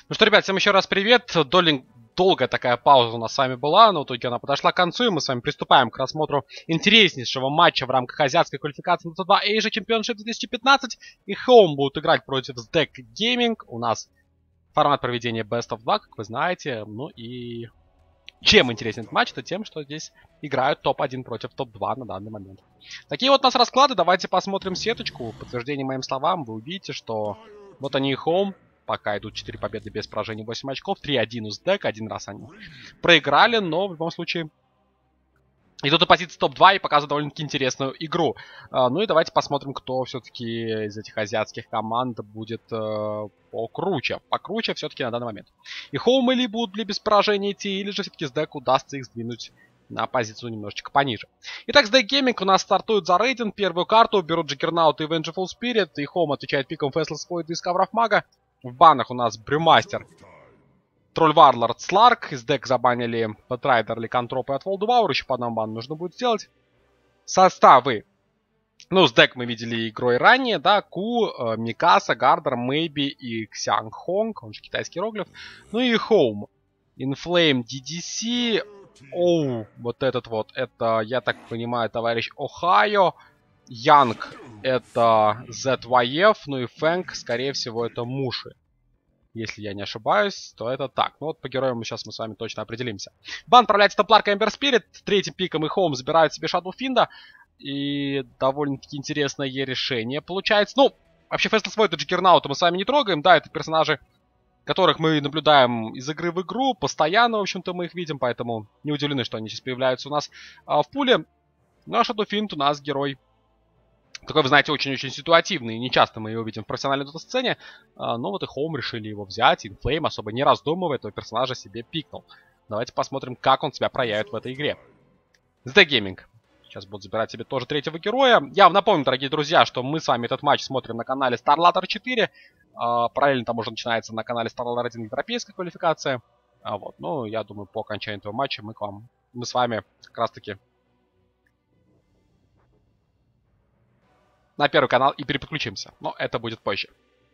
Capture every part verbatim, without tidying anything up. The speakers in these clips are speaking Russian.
Ну что, ребят, всем еще раз привет. Долин... Долгая такая пауза у нас с вами была, но в итоге она подошла к концу, и мы с вами приступаем к рассмотру интереснейшего матча в рамках азиатской квалификации на Т два Asia Championship две тысячи пятнадцать. И Home будут играть против Sdek Gaming. У нас формат проведения Best of два, как вы знаете. Ну и чем интересен этот матч, это тем, что здесь играют топ один против топ два на данный момент. Такие вот у нас расклады. Давайте посмотрим сеточку. В подтверждение моим словам вы увидите, что вот они и Home. Пока идут четыре победы без поражений, восемь очков. три один у Sdek. Один раз они проиграли, но в любом случае идут и позиции топ два и показывают довольно-таки интересную игру. А, ну и давайте посмотрим, кто все-таки из этих азиатских команд будет э, покруче. Покруче все-таки на данный момент. И Home или будут ли без поражений идти, или же все-таки Sdek удастся их сдвинуть на позицию немножечко пониже. Итак, Sdek Gaming у нас стартует за рейдинг. Первую карту берут Juggernaut и Vengeful Spirit. И Home отвечает пиком Faceless Void и Discover of Maga. В банах у нас Брюмастер, Тролль Варлорд, Сларк. Из Sdek забанили Пэтрайдер, Ликантроп и от Волдуваур. Еще по одному бану нужно будет сделать. Составы. Ну, Sdek мы видели игрой ранее, да. Ку, э, Микаса, Гардер, Мэйби и Ксянг Хонг. Он же китайский иероглиф. Ну и Home. Inflame, ди ди си. Оу, вот этот вот. Это, я так понимаю, товарищ Ohio. Янг это зет вай эф, ну и Фэнк, скорее всего, это Муши. Если я не ошибаюсь, то это так. Ну вот по героям мы сейчас мы с вами точно определимся. Бан отправляется топ-ларка Эмбер Спирит. Третьим пиком и Home забирают себе Shadowfiend. И довольно-таки интересное решение получается. Ну, вообще Faceless Void и Juggernaut мы с вами не трогаем. Да, это персонажи, которых мы наблюдаем из игры в игру. Постоянно, в общем-то, мы их видим. Поэтому не удивлены, что они сейчас появляются у нас а, в пуле. Ну а Shadowfiend у нас герой такой, вы знаете, очень-очень ситуативный. Не часто мы его видим в профессиональной дота-сцене. А, но вот и Home решили его взять. Inflame, особо не раздумывая, этого персонажа себе пикнул. Давайте посмотрим, как он себя проявит в этой игре. Sdek Gaming. Сейчас будут забирать себе тоже третьего героя. Я вам напомню, дорогие друзья, что мы с вами этот матч смотрим на канале StarLadder четыре. А, параллельно там уже начинается на канале StarLadder один европейская квалификация. А, вот, ну, я думаю, по окончанию этого матча мы к вам, мы с вами как раз-таки на первый канал и переключимся. Но это будет позже.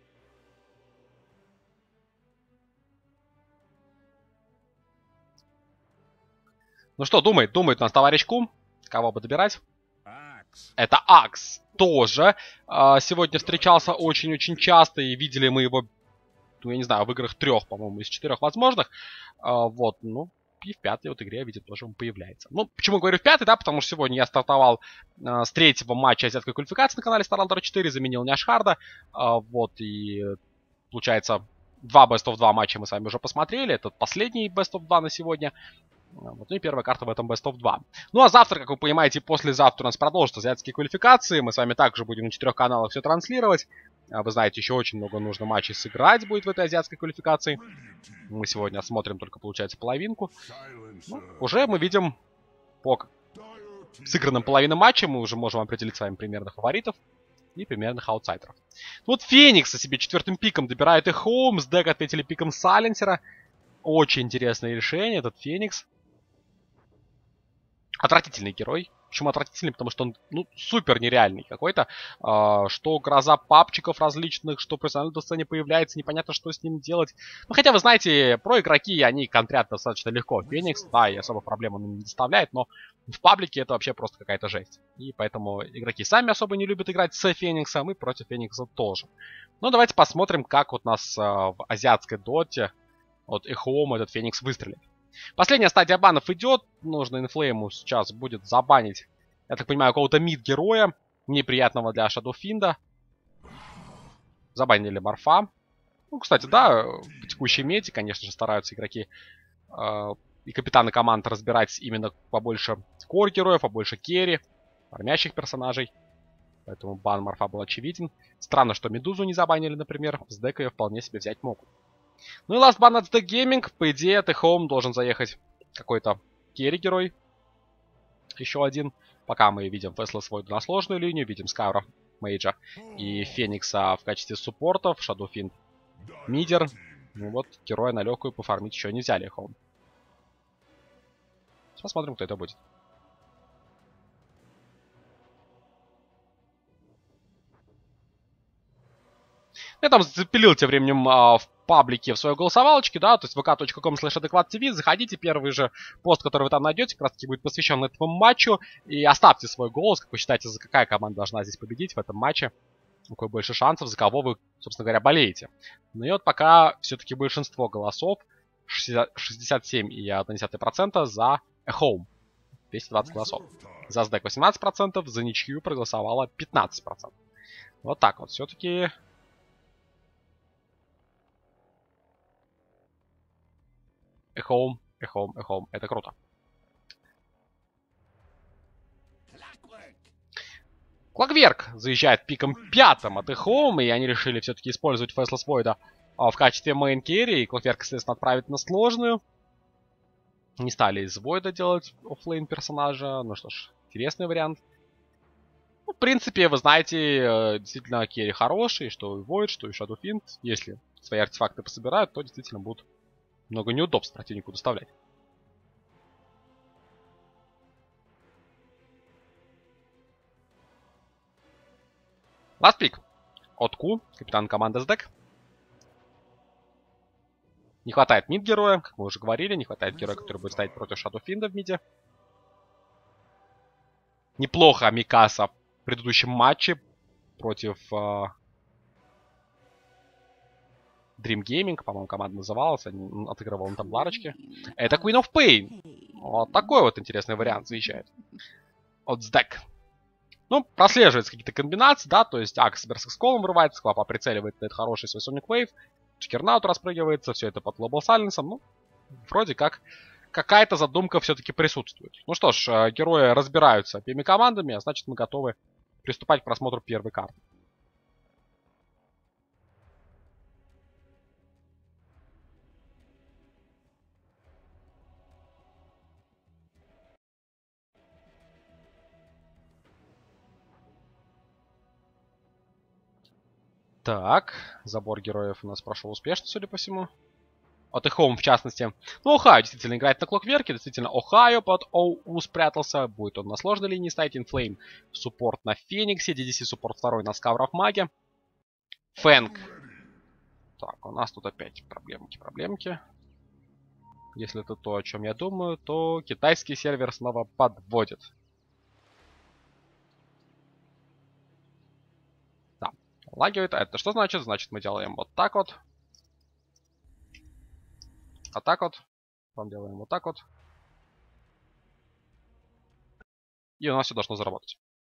Ну что, думает, думает у нас товарищ Кум. Кого бы добирать? Акс. Это Акс тоже. А, сегодня встречался очень-очень часто. И видели мы его, ну, я не знаю, в играх трех, по-моему, из четырех возможных. А, вот, ну. И в пятой вот игре, видите, тоже он появляется. Ну, почему говорю в пятой, да, потому что сегодня я стартовал э, с третьего матча азиатской квалификации на канале StarLadder четыре, заменил Няшхарда. Э, вот, и получается, два Best of два матча мы с вами уже посмотрели. Это последний Best of два на сегодня. Вот, ну и первая карта в этом Best of два. Ну а завтра, как вы понимаете, послезавтра у нас продолжатся азиатские квалификации. Мы с вами также будем на четырех каналах все транслировать. Вы знаете, еще очень много нужно матчей сыграть будет в этой азиатской квалификации. Мы сегодня смотрим только, получается, половинку. Ну, уже мы видим по сыгранным половинам матча. Мы уже можем определить с вами примерных фаворитов и примерных аутсайдеров. Вот Феникса себе четвертым пиком добирает и Home. Sdek ответили пиком Сайленсера. Очень интересное решение. Этот Феникс. Отвратительный герой. Почему отвратительный? Потому что он, ну, супер нереальный какой-то. А, что гроза папчиков различных, что в профессиональной сцене появляется, непонятно, что с ним делать. Ну, хотя, вы знаете, про игроки, они контрят достаточно легко. Феникс, да, и особо проблем он не доставляет, но в паблике это вообще просто какая-то жесть. И поэтому игроки сами особо не любят играть с Фениксом, и против Феникса тоже. Ну, давайте посмотрим, как вот у нас а, в азиатской доте от Home этот Феникс выстрелит. Последняя стадия банов идет. Нужно Инфлейму сейчас будет забанить, я так понимаю, какого-то мид-героя, неприятного для Shadowfiend. Забанили Морфа. Ну, кстати, да, в текущей мете, конечно же, стараются игроки э, и капитаны команд разбирать именно побольше кор-героев, побольше керри, фармящих персонажей. Поэтому бан Морфа был очевиден. Странно, что Медузу не забанили, например. С Дека ее вполне себе взять могут. Ну и last ban от Sdek Gaming. По идее, от Home должен заехать какой-то керри-герой. Еще один. Пока мы видим Faceless Void на сложную линию. Видим Скайра, Мейджа и Феникса в качестве суппортов. Shadowfiend, мидер. Ну вот, героя на легкую пофармить еще не взяли Home. Посмотрим, кто это будет. Я там запилил тем временем а, в паблике в своей голосовалочке, да, то есть вэ ка точка ком слэш адекват ти ви, заходите, первый же пост, который вы там найдете, как раз таки будет посвящен этому матчу, и оставьте свой голос, как вы считаете, за какая команда должна здесь победить в этом матче, у кого больше шансов, за кого вы, собственно говоря, болеете. Ну и вот пока все-таки большинство голосов, шестьдесят семь и одна десятая процента за A Home, двести двадцать голосов. За сдэк восемнадцать процентов, за ничью проголосовало пятнадцать процентов. Вот так вот, все-таки... A Home, A Home, A Home. Это круто. Clockwork заезжает пиком пятым от A Home, и они решили все-таки использовать Faceless Void в качестве мейн керри. И Clockwork, естественно, отправить на сложную. Не стали из Void делать оффлейн персонажа. Ну что ж, интересный вариант. Ну, в принципе, вы знаете, действительно керри хороший, что и Void, что и Shadow Fiend. Если свои артефакты пособирают, то действительно будут много неудобств противнику доставлять. Last pick. От Q, капитан команды сдэк. Не хватает мид-героя, как мы уже говорили. Не хватает героя, который будет стоять против Shadow Fiend в миде. Неплохо Микаса в предыдущем матче против uh, Dream Gaming, по-моему, команда называлась. Он отыгрывал на табларочке. Это Queen of Pain. Вот такой вот интересный вариант заезжает. От сдэк. Ну, прослеживаются какие-то комбинации, да, то есть Акс с Колом врывается, Квапа прицеливает этот хороший свой Sonic Wave, Чикернаут распрыгивается, все это под Global Silence, ну, вроде как какая-то задумка все-таки присутствует. Ну что ж, герои разбираются обеими командами, а значит мы готовы приступать к просмотру первой карты. Так, забор героев у нас прошел успешно, судя по всему. От Эхоум, в частности. Ну, Охайо действительно играет на Клокверке. Действительно, Охайо под ОУ спрятался. Будет он на сложной линии ставить. Инфлейм суппорт на Фениксе. ди ди си суппорт второй на Скавров Маге. Фэнк. Так, у нас тут опять проблемки, проблемки. Если это то, о чем я думаю, то китайский сервер снова подводит. Лагивает. А это что значит? Значит, мы делаем вот так вот. А так вот. Потом делаем вот так вот. И у нас все должно заработать.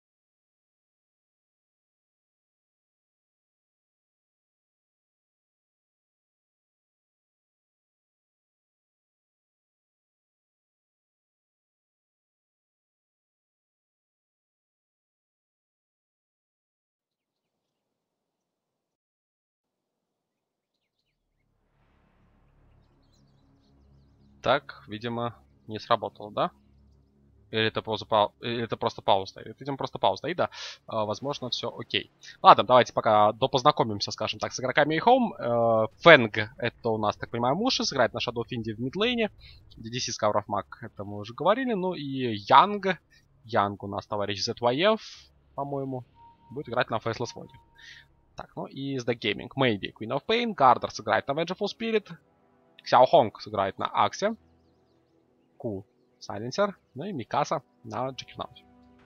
Так, видимо, не сработало, да? Или это, просто пау... Или это просто пауза стоит? Видимо, просто пауза стоит, да. А, возможно, все окей. Ладно, давайте пока допознакомимся, скажем так, с игроками A-Home. Фэнг, это у нас, так понимаю, Муши, сыграет на Shadow Fiend в мидлейне. ди ди си Скавров Маг, это мы уже говорили. Ну и Янг. Янг у нас товарищ зет вай эф, по-моему, будет играть на Faceless Void. Так, ну и The Gaming. Maybe Queen of Pain. Гардер сыграет на Vengeful Spirit. Ксяо Хонг сыграет на Аксе. Ку Сайленсер. Ну и Микаса на Джекернауте.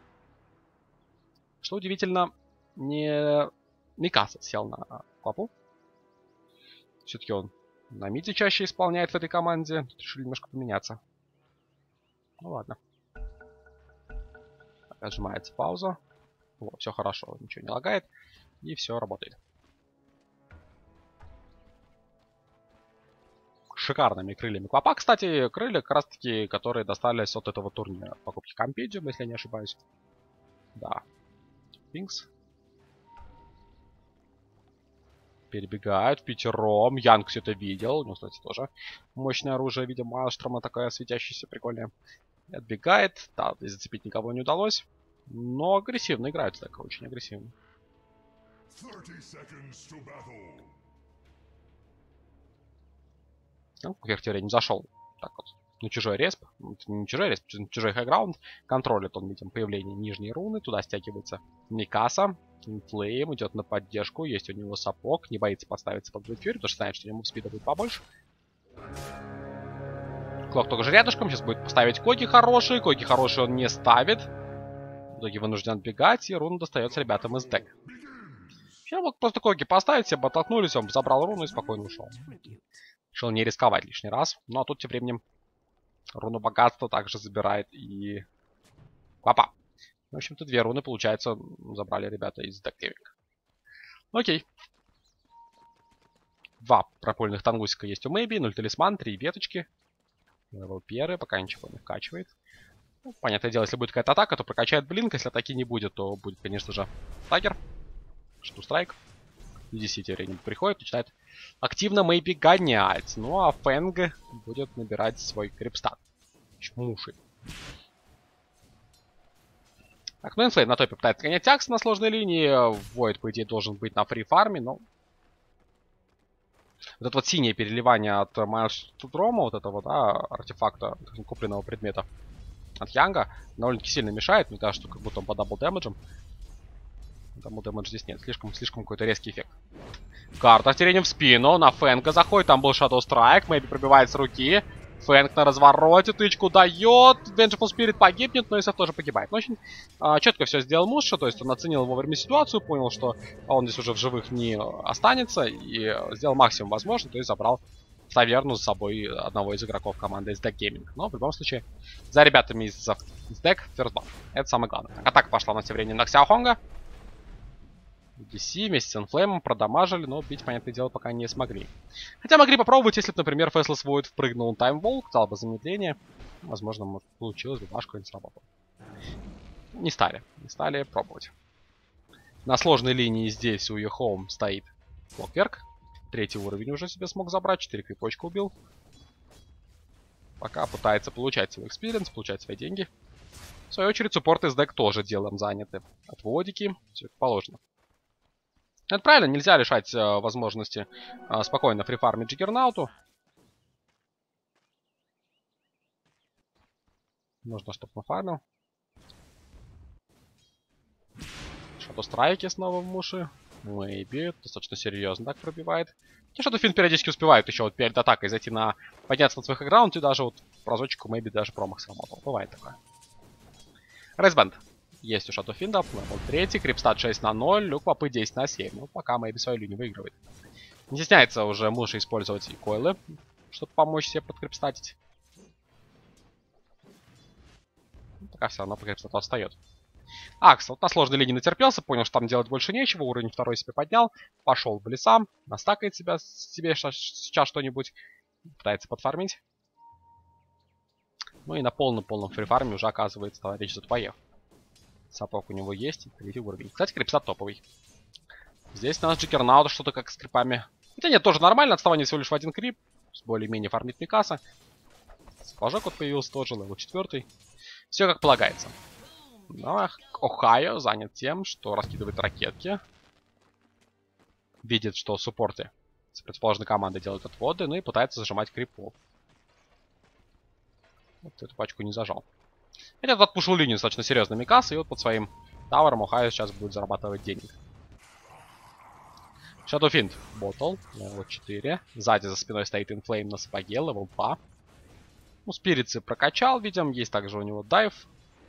Что удивительно, не Микаса сел на Квапу. Все-таки он на миде чаще исполняет в этой команде. Тут решили немножко поменяться. Ну ладно. Отжимается пауза. Вот, все хорошо, ничего не лагает. И все работает. Шикарными крыльями Квапа. Кстати, крылья как раз таки, которые достались от этого турнира. Покупки Компедиум, если я не ошибаюсь. Да. Пинкс. Перебегают пятером. Янг все это видел. Ну, кстати, тоже мощное оружие. Видимо, Маэлштрома такая светящаяся, прикольная. Отбегает. Да, здесь зацепить никого не удалось. Но агрессивно играют, так, очень агрессивно. Ну, в теории не зашел. Так вот. Ну, чужой респ, не чужой респ, чужой хайграунд. Контролит он, видим, появление нижней руны. Туда стягивается Микаса. Инфлейм идет на поддержку. Есть у него сапог. Не боится подставиться под Блэдфьюри, потому что знает, что ему спида будет побольше. Клок только же рядышком. Сейчас будет поставить Коги хороший. Коги хороший он не ставит. В итоге вынужден отбегать. И руна достается ребятам из дека. Я мог просто Коги поставить, все бы оттолкнулись, он забрал руну и спокойно ушел. Решил не рисковать лишний раз. Ну а тут тем временем руну богатства также забирает и... Папа. В общем-то, две руны, получается, забрали ребята из декгейминга. Окей. Два пропольных тангусика есть у Мэйби, ноль талисман, три веточки. Левел первый, пока ничего не вкачивает. Ну, понятное дело, если будет какая-то атака, то прокачает блинк. Если атаки не будет, то будет, конечно же, тагер. Что страйк. десять тем временем приходит, начинает активно Мэйби гонять. Ну а Фэнг будет набирать свой крипстат. Чмуши. Так, ну Инфлейм на топе пытается гонять Акс на сложной линии. Войд, по идее, должен быть на фри-фарме, но... Вот это вот синее переливание от Майлстрома, вот этого, да, артефакта, купленного предмета от Янга, довольно-таки сильно мешает. Мне кажется, что как будто он по дабл дэмэджам. Дабл дэмэдж здесь нет, слишком, слишком какой-то резкий эффект. Карта терением в спину, на Фэнга заходит, там был Shadow Strike, Мэйби пробивает с руки. Фэнг на развороте тычку дает. Vengeful Spirit погибнет, но Исаф тоже погибает. Но очень а, четко все сделал Муша, то есть он оценил вовремя ситуацию, понял, что он здесь уже в живых не останется, и сделал максимум возможно, то есть забрал в таверну за собой одного из игроков команды из Deck Gaming. Но в любом случае, за ребятами из, из Deck First Blood. Это самое главное. Так, атака пошла на тем временем на Ксяохонга. ди си вместе с Инфлеймом продамажили, но бить, понятное дело, пока не смогли. Хотя могли попробовать, если бы, например, Faceless Void впрыгнул Таймволк, дал бы замедление. Возможно, может, получилось бы, башку не сработал. Не стали, не стали пробовать. На сложной линии здесь у Ехоум стоит Клокверк. Третий уровень уже себе смог забрать, четыре крипочка убил. Пока пытается получать свой экспириенс, получать свои деньги. В свою очередь, суппорты из дек тоже делом заняты. Отводики, все как положено. Это правильно, нельзя лишать э, возможности э, спокойно фрифармить Джиггернауту. Нужно, чтобы нафармил. Shadow Strike снова в муши. Мэйби достаточно серьезно так пробивает. И Shadow Fiend периодически успевает еще вот перед атакой зайти на... подняться на свой хэграунд, и даже вот разочек у Мэйби даже промах сработал. Бывает такое. Рейсбенд. Есть у Shadow Fiend, левел три, крипстат шесть на ноль, люк попы десять на семь. Ну, пока Мэйби свою линию выигрывает. Не стесняется уже Муша использовать и койлы, чтобы помочь себе подкрипстатить. Пока все равно по крипстату отстает. Акс вот на сложной линии натерпелся, понял, что там делать больше нечего, уровень второй себе поднял, пошел в леса, настакает себя, себе сейчас что-нибудь, пытается подфармить. Ну и на полном-полном фрифарме уже оказывается товарищ Зутпоев. Сапог у него есть, третий уровень. Кстати, крипстат топовый. Здесь у нас Джиггернаут что-то как с крипами. Хотя нет, тоже нормально, отставание всего лишь в один крип. Более-менее фармит Микаса. Флажок вот появился тоже, левел четвертый. Все как полагается. Но Охайо занят тем, что раскидывает ракетки. Видит, что суппорты с предположенной командой делают отводы, ну и пытается зажимать крипов. Вот эту пачку не зажал. Хотя тут отпушил линию достаточно серьезно Микаса, и вот под своим тавером Охайо сейчас будет зарабатывать денег. Shadow Fiend, ботл, левел четыре. Сзади за спиной стоит Инфлейм на сапоге, левел два. Ну, спирицы прокачал, видим, есть также у него дайв.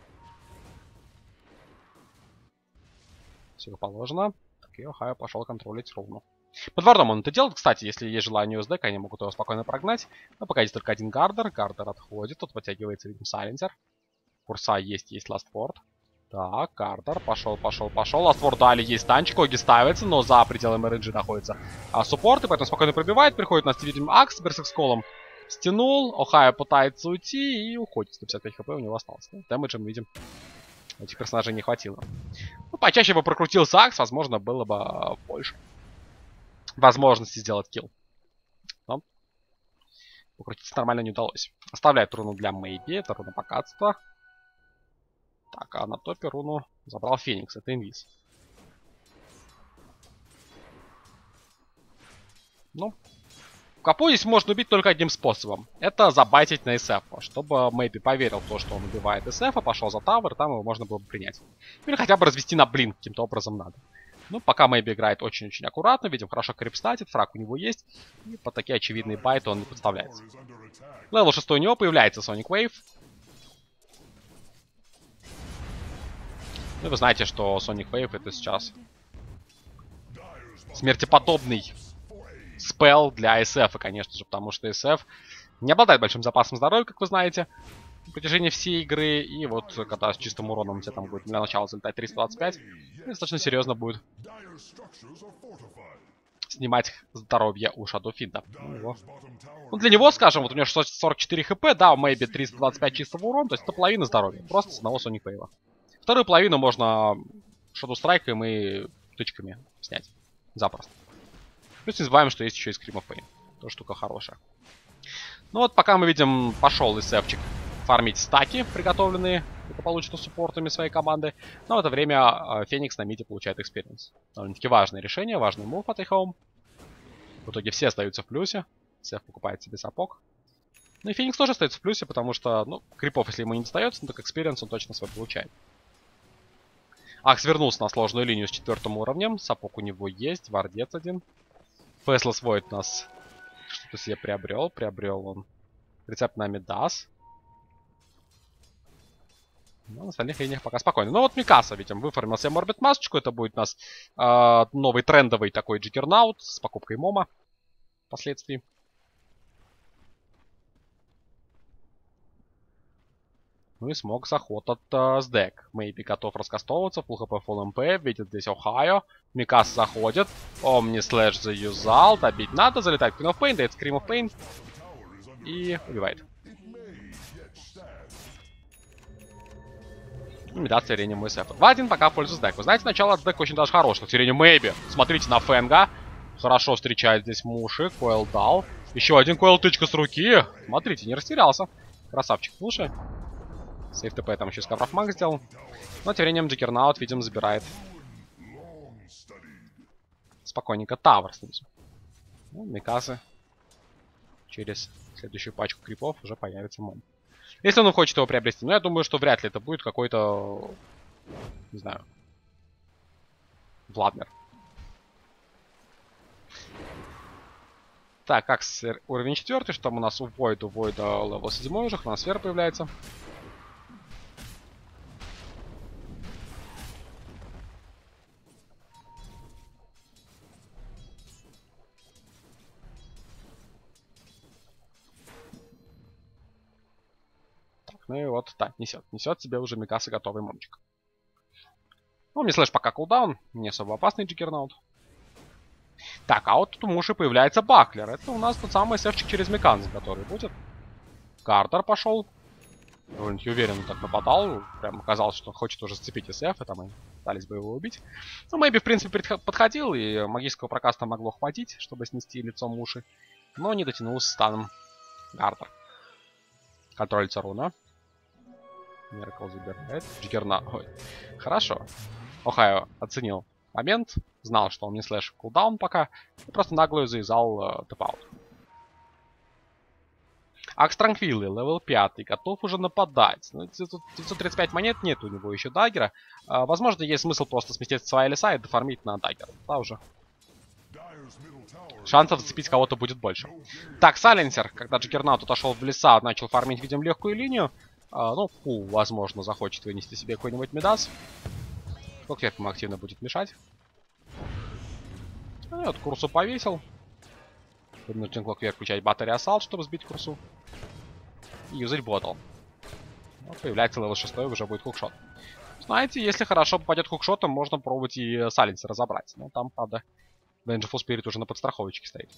Все положено. Так, и Охайо пошел контролить руну. Под вардом он это делает, кстати, если есть желание у СДК, они могут его спокойно прогнать. Но пока есть только один гардер, гардер отходит, тут подтягивается, видим, сайленсер. Курса есть, есть ластворд. Так, гардер, пошел, пошел, пошел. Ластворд дали, есть танчик, Оги ставится, но за пределами рейнджа находится а, суппорт, и поэтому спокойно пробивает, приходит у нас, видим, Акс с берсексколом. Стянул, Охайо пытается уйти и уходит. сто пятьдесят пять хп у него осталось. Ну, дэмэджем, видим, этих персонажей не хватило. Ну, почаще бы прокрутился Акс, возможно, было бы больше возможности сделать килл. Но покрутиться нормально не удалось. Оставляет руну для Мэйби, это руна богатства. Так, а на топе руну забрал Феникс, это инвиз. Ну, Капу здесь можно убить только одним способом. Это забайтить на эс эф, чтобы Мэйби поверил в то, что он убивает эс эф, пошел за тавер, там его можно было бы принять. Или хотя бы развести на блин каким-то образом надо. Ну, пока Мэйби играет очень-очень аккуратно, видим, хорошо крипстатит, фраг у него есть. И под такие очевидные байты он не подставляется. Левел шесть у него появляется Sonic Wave. Ну, вы знаете, что Sonic Wave это сейчас смертеподобный спелл для эс эф, конечно же, потому что эс эф не обладает большим запасом здоровья, как вы знаете, на протяжении всей игры. И вот когда с чистым уроном у тебя там будет для начала залетать триста двадцать пять, достаточно серьезно будет снимать здоровье у Shadow Fiend. Ну, ну, для него, скажем, вот у него шестьсот сорок четыре хп, да, у Мэйби триста двадцать пять чистого урона, то есть это половина здоровья, просто с одного Sonic Wave. Вторую половину можно Shadow Strike'ом и тычками снять. Запросто. Плюс не забываем, что есть еще и Scream of Pain. Тоже штука хорошая. Ну вот, пока мы видим, пошел эс эфчик фармить стаки, приготовленные благополучно суппортами своей команды. Но в это время Феникс на миде получает экспириенс. Довольно-таки важное решение, важный мув от Home. В итоге все остаются в плюсе. эс эф покупает себе сапог. Ну и Феникс тоже остается в плюсе, потому что, ну, крипов, если ему не достается, ну, так экспириенс он точно свой получает. Акс вернулся на сложную линию с четвертым уровнем. Сапог у него есть, вардец один. Фэслес Войд у нас что-то себе приобрел. Приобрел он рецепт на Мидас. Но на остальных линиях пока спокойно. Ну вот Микаса, видим, выформил себе Морбит масочку. Это будет у нас э, новый трендовый такой Джиггернаут с покупкой Мома впоследствии. Ну и смог заход от uh, сдэк. Мэйби готов раскастовываться. Фулл хп, фулл эм пи. Видит здесь Охайо. Микас заходит. Омни слэш заюзал. Добить надо. Залетает Queen of Pain. Дает Scream of Pain. И убивает. Медат Сиренем эс эф. два один пока в пользу сдэк. Вы знаете, начало от сдэк очень даже хорошее. Сиренем Мэйби. Смотрите на Фенга. Хорошо встречает здесь Муши. Койл дал. Еще один койл тычка с руки. Смотрите, не растерялся. Красавчик Муши. Сейф ТП там еще Скафров Маг сделал. Но тем временем Джиггернаут, видим, забирает спокойненько Тавр снизу. Ну, Микасы. Через следующую пачку крипов уже появится Мом. Если он хочет его приобрести. Но я думаю, что вряд ли это будет какой-то, не знаю, Владмер. Так, как уровень четвертый, что там у нас у Войда, у Войда левел семь уже, хроносфера появляется. Ну и вот, так, несет. Несет себе уже Микаса готовый момчик. Ну, мне слэш пока кулдаун. Не особо опасный Джиггернаут. Так, а вот тут у Муши появляется Баклер. Это у нас тот самый эсэфчик через Миканс, который будет. Картер пошел. Довольно-таки уверенно так нападал. Прям казалось, что хочет уже сцепить эсэф, и там и пытались бы его убить. Ну, Мэйби, в принципе, подходил, и магического прокаста могло хватить, чтобы снести лицо Муши. Но не дотянул с станом Картер. Контролится руна. Миракл забирает. Джиггерна... Ой. Хорошо. Охайо оценил момент. Знал, что он не слэш кулдаун пока. И просто наглую завязал э, тэп-аут. Акс Транквилли, левел пять. Готов уже нападать. Ну, девятьсот тридцать пять монет нет у него еще даггера. Э, возможно, есть смысл просто сместить свои леса и дофармить на даггер. Да, уже. Шансов зацепить кого-то будет больше. Так, Сайленсер, когда Джиггернаут отошел в леса, начал фармить, видим, легкую линию. А, ну, Фу, возможно, захочет вынести себе какой-нибудь Мидас. Клокверк ему активно будет мешать. Ну, и вот Курсу повесил. Вынужден Клокверк включать Battery Assault, чтобы сбить Курсу. И юзать ботл. Вот появляется левел шесть, уже будет хукшот. Знаете, если хорошо попадет хукшотом, можно пробовать и Сайленсера разобрать. Но там, правда, Vengeful Spirit уже на подстраховочке стоит.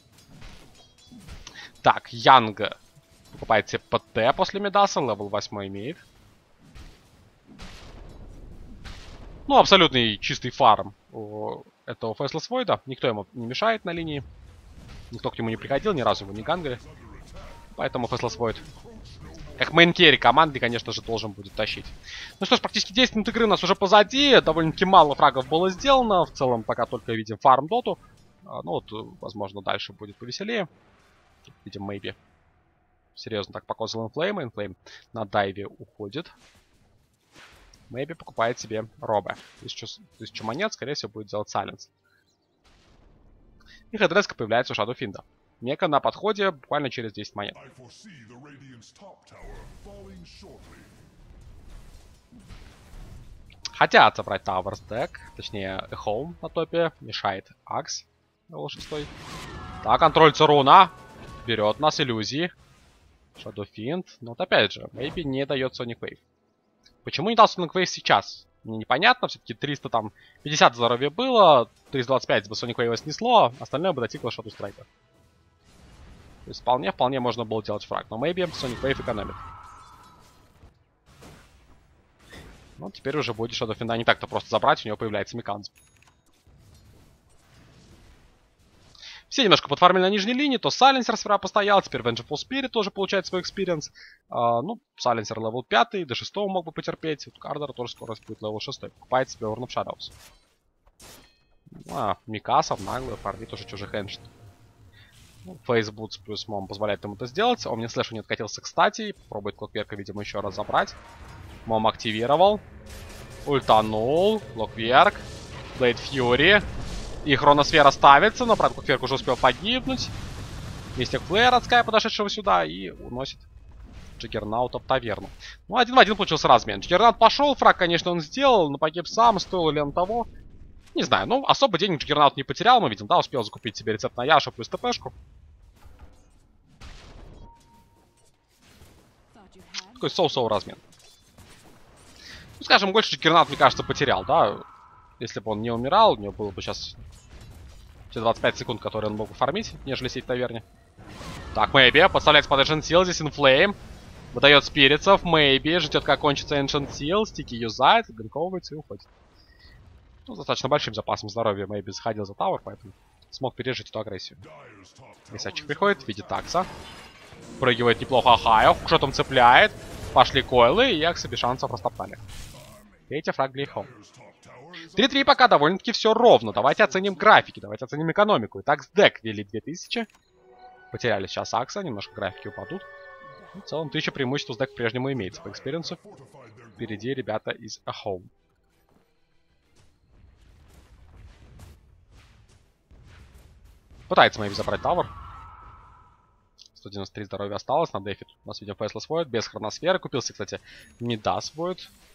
Так, Янга. Покупает себе ПТ после Мидаса, левел восемь имеет. Ну, абсолютный чистый фарм у этого Фэслес Войда. Никто ему не мешает на линии. Никто к нему не приходил, ни разу его не гангали. Поэтому Фэслес Войд, как мейн-керри команды, конечно же, должен будет тащить. Ну что ж, практически десять минут игры у нас уже позади. Довольно-таки мало фрагов было сделано. В целом, пока только видим фарм доту. Ну вот, возможно, дальше будет повеселее. Видим, maybe. Серьезно так показывал Инфлейм. Инфлейм на дайве уходит. Maybe покупает себе Роба. Тысячу, тысячу монет, скорее всего, будет делать Сайленс. И хедрезка появляется у Shadow Fiend. Мека на подходе буквально через десять монет. Хотят забрать Towers Deck, точнее Home на топе. Мешает Акс. левел шесть. Так, контролится руна. Берет нас иллюзии. Shadow Fiend. Но вот опять же, Maybe не дает Sonic Wave. Почему не дал Sonic Wave сейчас? Мне непонятно. Все-таки триста пятьдесят здоровья было. триста двадцать пять бы Sonic Wave снесло. Остальное бы достигло Shadow Strike. То есть вполне, вполне можно было делать фраг. Но Maybe Sonic Wave экономит. Ну, теперь уже будет Shadow Fiend не так-то просто забрать. У него появляется Миканз. Все немножко подфармили на нижней линии, то Сайленсер сперва постоял, теперь Vengeful Spirit тоже получает свой экспириенс. А, ну, Сайленсер левел пять, до шестого мог бы потерпеть. Вот Кардер тоже скоро будет левел шесть. Покупает себе Horn of Shadows. А, Микаса нагло фармит уже чужих эншн. Ну, Фейсбутс плюс Мом позволяет ему это сделать. Он мне слэшу не откатился, кстати. Попробует Клокверка, видимо, еще раз забрать. Мом активировал. Ультанул. Клокверк. Блейд Фьюри. И хроносфера ставится, но, правда, Клокверк уже успел погибнуть. Мистик Флеер от Скай, подошедшего сюда, и уносит Джиггернаута в таверну. Ну, один в один получился размен. Джиггернаут пошел, фраг, конечно, он сделал, но погиб сам, стоило ли он того? Не знаю, ну, особо денег Джиггернаут не потерял, мы видим, да, успел закупить себе рецепт на Яшу плюс ТПшку. Такой соу-соу размен. Ну, скажем, больше Джиггернаут, мне кажется, потерял, да. Если бы он не умирал, у него было бы сейчас те двадцать пять секунд, которые он мог бы фармить, нежели сидеть в таверне. Так, Maybe подставляется под Ancient Seal, здесь Inflame. Выдает спиритсов, Maybe, ждет, как кончится Ancient Seal, стики юзает, ганковывается и уходит. Ну, достаточно большим запасом здоровья Maybe заходил за Тауэр, поэтому смог пережить эту агрессию. Месячик приходит, видит Такса. Прыгивает неплохо Ахайо, что там цепляет. Пошли койлы, и Акса без шансов растоптали. Третий фраг для Home. три-три пока довольно-таки все ровно. Давайте оценим графики, давайте оценим экономику. Итак, с дек ввели две тысячи. Потеряли сейчас Акса, немножко графики упадут. И в целом тысяча преимуществ с дек по-прежнему имеется по экспириенсу. Впереди ребята из A Home. Пытается Maybe забрать Тавер. сто девяносто три здоровья осталось. На дефе у нас, видим, Фейслес Void без хроносферы. Купился, кстати, Мидас Void.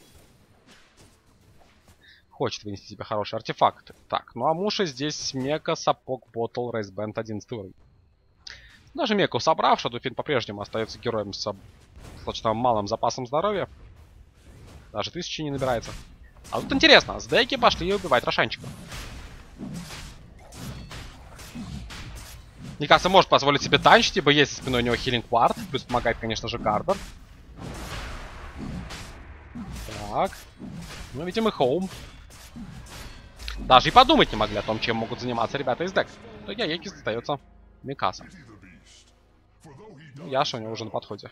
Хочет вынести себе хороший артефакт. Так, ну а Муша здесь Мека, Сапог, Ботл, Рейсбенд, одиннадцатый уровень. Даже Меку собрав, Shadow Fiend по-прежнему остается героем с достаточно малым запасом здоровья. Даже тысячи не набирается. А тут интересно, с деки пошли убивать Рошанчика. Никаса может позволить себе танчить, ибо есть за спиной у него Healing Ward. Плюс помогает, конечно же, Кардер. Так. Ну, видимо, Home. Даже и подумать не могли о том, чем могут заниматься ребята из дек. То я Екис остается Микаса. Ну, Яша у него уже на подходе.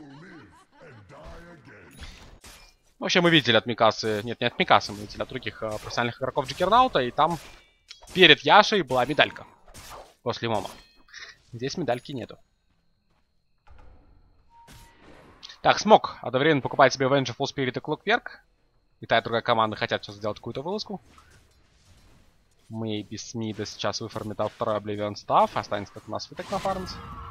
Вообще мы видели от Микасы... Нет, не от Микасы, мы видели от других э, профессиональных игроков Джиггернаута. И там перед Яшей была медалька. После Мома. Здесь медальки нету. Так, Смок одновременно покупает себе Vengeful Spirit и Clockwork. И та и другая команда хотят сейчас сделать какую-то вылазку. Maybe Смида сейчас выфармит а второй Oblivion Staff. Останется как у нас выток на фармить.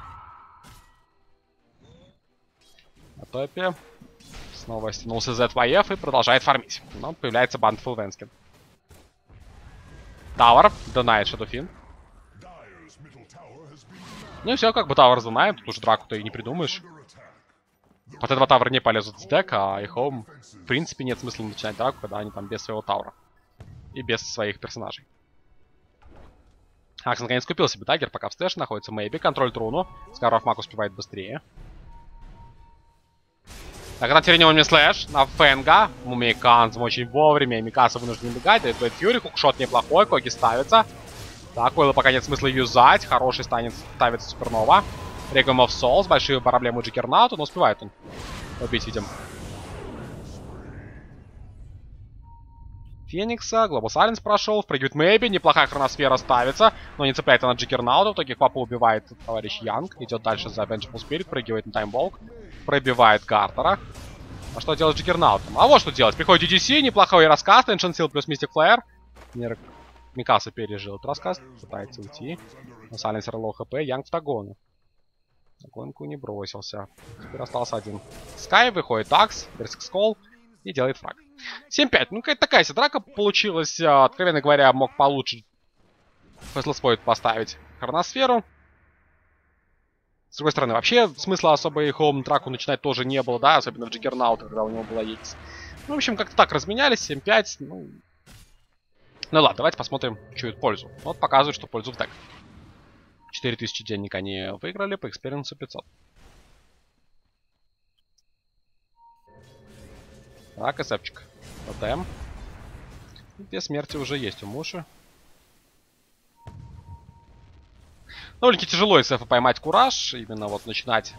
На топе. Снова стянулся зет вай эф и продолжает фармить. Но появляется Bountiful Venskin. Тауэр донает Shadow Fiend. Ну и все, как бы Тауэр донает. Тут уже драку-то и не придумаешь. Под этого Тауэр не полезут с дека, а и Home, в принципе, нет смысла начинать драку, когда они там без своего Тауэра. И без своих персонажей. Акс наконец купил себе даггер, пока в стэше находится Maybe. Контроль труну. Скаров Мак успевает быстрее. Так, на теперь у меня слэш на Фенга. Мумиканс очень вовремя. Микаса вынужден бегать. Дает Блэйд Фьюри. Хукшот неплохой. Коги ставится. Так, Койлы пока нет смысла юзать. Хороший станет, ставится Супернова. Регум оф Souls. Большие проблемы у Джиггернаута, но успевает он убить, видим. Феникса. Global Silence прошел. Впрыгивает Мэйби. Неплохая хроносфера ставится. Но не цепляет она Джиггернаута. В итоге Квапа убивает товарищ Янг. Идет дальше за Vengeful Spirit. Прыгивает на Таймболк. Пробивает Гартера. А что делать с Джиггернаутом? А вот что делать. Приходит ди ди си. Неплохой раскаст. Ancient Seal плюс Mystic Flare. Микаса пережил этот раскаст. Пытается уйти. Но Сайленсер лоу хп. Янг в догону. Гонку не бросился. Теперь остался один. Скай, выходит Акс, Берск Скол и делает фраг. семь пять. Ну, какая-то такая себе драка получилась. Откровенно говоря, мог получше Фэслспойд поставить хроносферу. С другой стороны, вообще смысла особо и хоум драку начинать тоже не было, да, особенно в Джиггернауте, когда у него была Икс. Ну, в общем, как-то так разменялись, семь пять. Ну... ну ладно, давайте посмотрим, чью пользу. Вот показывает, что пользу в дек. четыре тысячи денег они выиграли, по экспириенсу пятьсот. Так, эсэпчик. ТТМ. Две смерти уже есть у Муши. Довольно-таки тяжело эсэфа поймать кураж. Именно вот начинать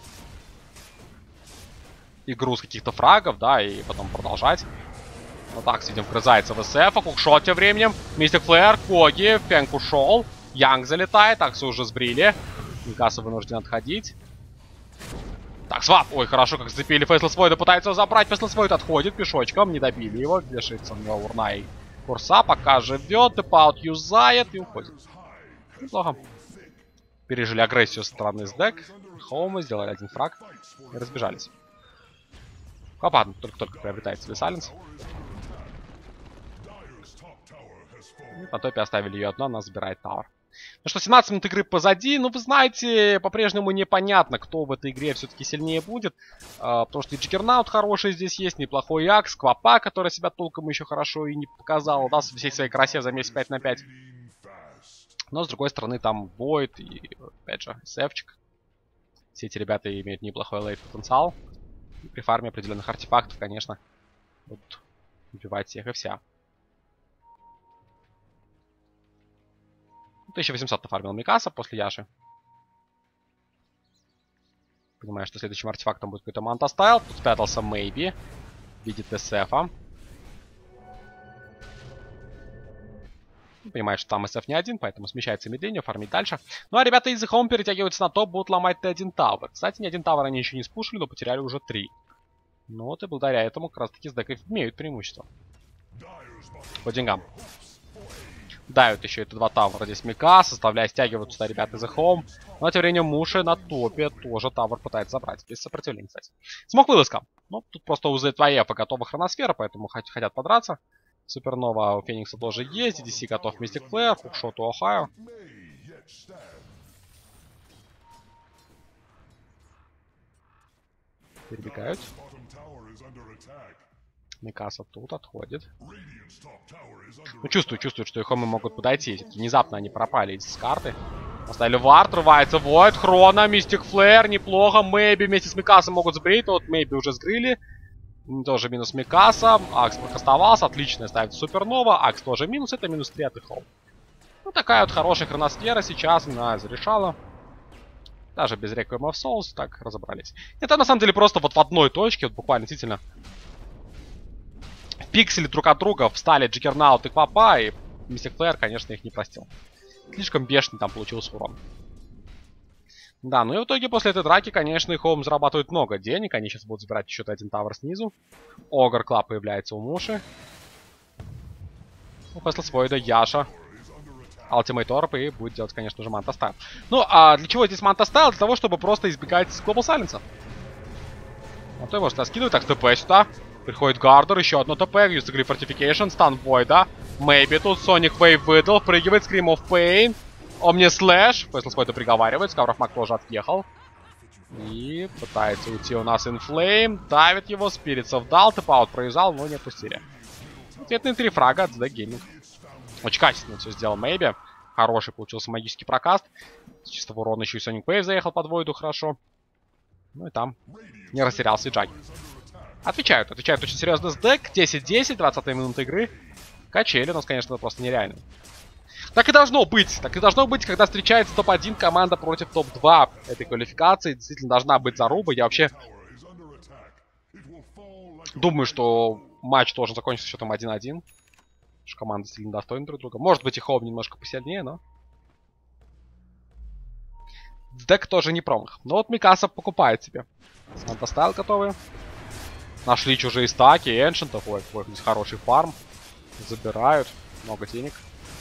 игру с каких-то фрагов, да, и потом продолжать. Вот так, видим, вгрызается в эсэфа. Кукшот тем временем. Мистик Флэр, Коги, Фенк ушел. Янг залетает, Аксу уже сбрили. Микаса вынужден отходить. Так, свап. Ой, хорошо, как зацепили Фэслспойда. Пытается его забрать. Фэслспойд отходит пешочком. Не добили его. Вешается на урна и курса. Пока живет. Тэпаут юзает и уходит. Неплохо. Пережили агрессию со стороны сдэк. Хоумы сделали один фраг. И разбежались. Квапа только-только приобретает себе Сайленс. На топе оставили ее одну. Она забирает тауэр. Ну что, семнадцать минут игры позади. Ну, вы знаете, по-прежнему непонятно, кто в этой игре все-таки сильнее будет. А, потому что и Джиггернаут хороший здесь есть, неплохой Акс, Квапа, которая себя толком еще хорошо и не показала, да, со всей своей красе за месяц пять на пять. Но, с другой стороны, там Void и, опять же, Севчик. Все эти ребята имеют неплохой лейт-потенциал. И при фарме определенных артефактов, конечно, будут убивать всех и вся. тысяча восемьсот нафармил Микаса после Яши. Понимаю, что следующим артефактом будет какой-то Манта Стайл. Тут спрятался Мэйби. Видит эсэфа. Понимает, что там эсэф не один, поэтому смещается медленнее, фармить дальше. Ну а ребята из Home перетягиваются на топ, будут ломать Т один Тавер. Кстати, ни один Тавер они еще не спушили, но потеряли уже три. Ну вот и благодаря этому как раз таки с деков имеют преимущество. По деньгам. Давят еще это два тавра здесь Мика, составляя стягивают сюда ребята из Home. Но тем временем Муши на топе тоже тавр пытается забрать. Без сопротивления, кстати. Смог вылазка. Ну, тут просто у зет два эф готова хроносфера, поэтому хотят подраться. Супернова у Феникса тоже есть. ди ди си готов Мистик Флэр, Хукшот у Охайо. Перебегают. Микаса тут отходит. Ну, чувствую, чувствую, что их хомы могут подойти. Внезапно они пропали с карты. Оставили вард, рвается Void, Хрона, Мистик Флэр, неплохо. Мэйби вместе с Микасом могут сбрить. Вот Мэйби уже сгрыли. Тоже минус Микаса. Акс оставался, отлично ставит Супернова. Акс тоже минус, это минус три от их хоум. Ну, такая вот хорошая хроносфера сейчас она зарешала. Даже без Requiem of Souls так разобрались. Это на самом деле просто вот в одной точке, вот буквально действительно пиксели друг от друга встали Джиггернаут и Квапа, и Мистик Флэр, конечно, их не простил. Слишком бешеный там получился урон. Да, ну и в итоге после этой драки, конечно, и Home зарабатывает много денег. Они сейчас будут забирать еще один тавр снизу. Огр Клаб появляется у Муши. У Фэслспойда Яша. Ultimate Orb и будет делать, конечно же, Манта Стайл. Ну, а для чего здесь Манта Стайл? Для того, чтобы просто избегать Global Silence. А то его что скидывать. Так, ТП сюда. Приходит Гардер, еще одно ТП. Юзагли Fortification, стан Войда. Мэйби тут Sonic Wave выдал. Впрыгивает Scream of Pain. Omni Slash. Фэслспойда приговаривает. Скавров Мак тоже отъехал. И пытается уйти у нас Inflame. Давит его. Спиритсов дал. Тэп-аут проюзал, но не отпустили. Ответные три фрага от зэ Gaming. Очень качественно все сделал Мэйби. Хороший получился магический прокаст. С чистого урона еще и Sonic Wave заехал под Войду хорошо. Ну и там не растерялся и Джаги. Отвечают, отвечают очень серьезно с дек. десять десять, двадцатая минута игры. Качели у нас, конечно, просто нереально. Так и должно быть. Так и должно быть, когда встречается топ один команда против топ два этой квалификации. Действительно должна быть заруба. Я вообще думаю, что матч должен закончиться счетом один один. Команды сильно достойны друг друга. Может быть, и Хоум немножко посильнее, но... Дек тоже не промах. Но вот Микаса покупает себе. Санта Стайл готовы. Нашли чужие стаки, эншентов. Ой, какой здесь хороший фарм. Забирают. Много денег.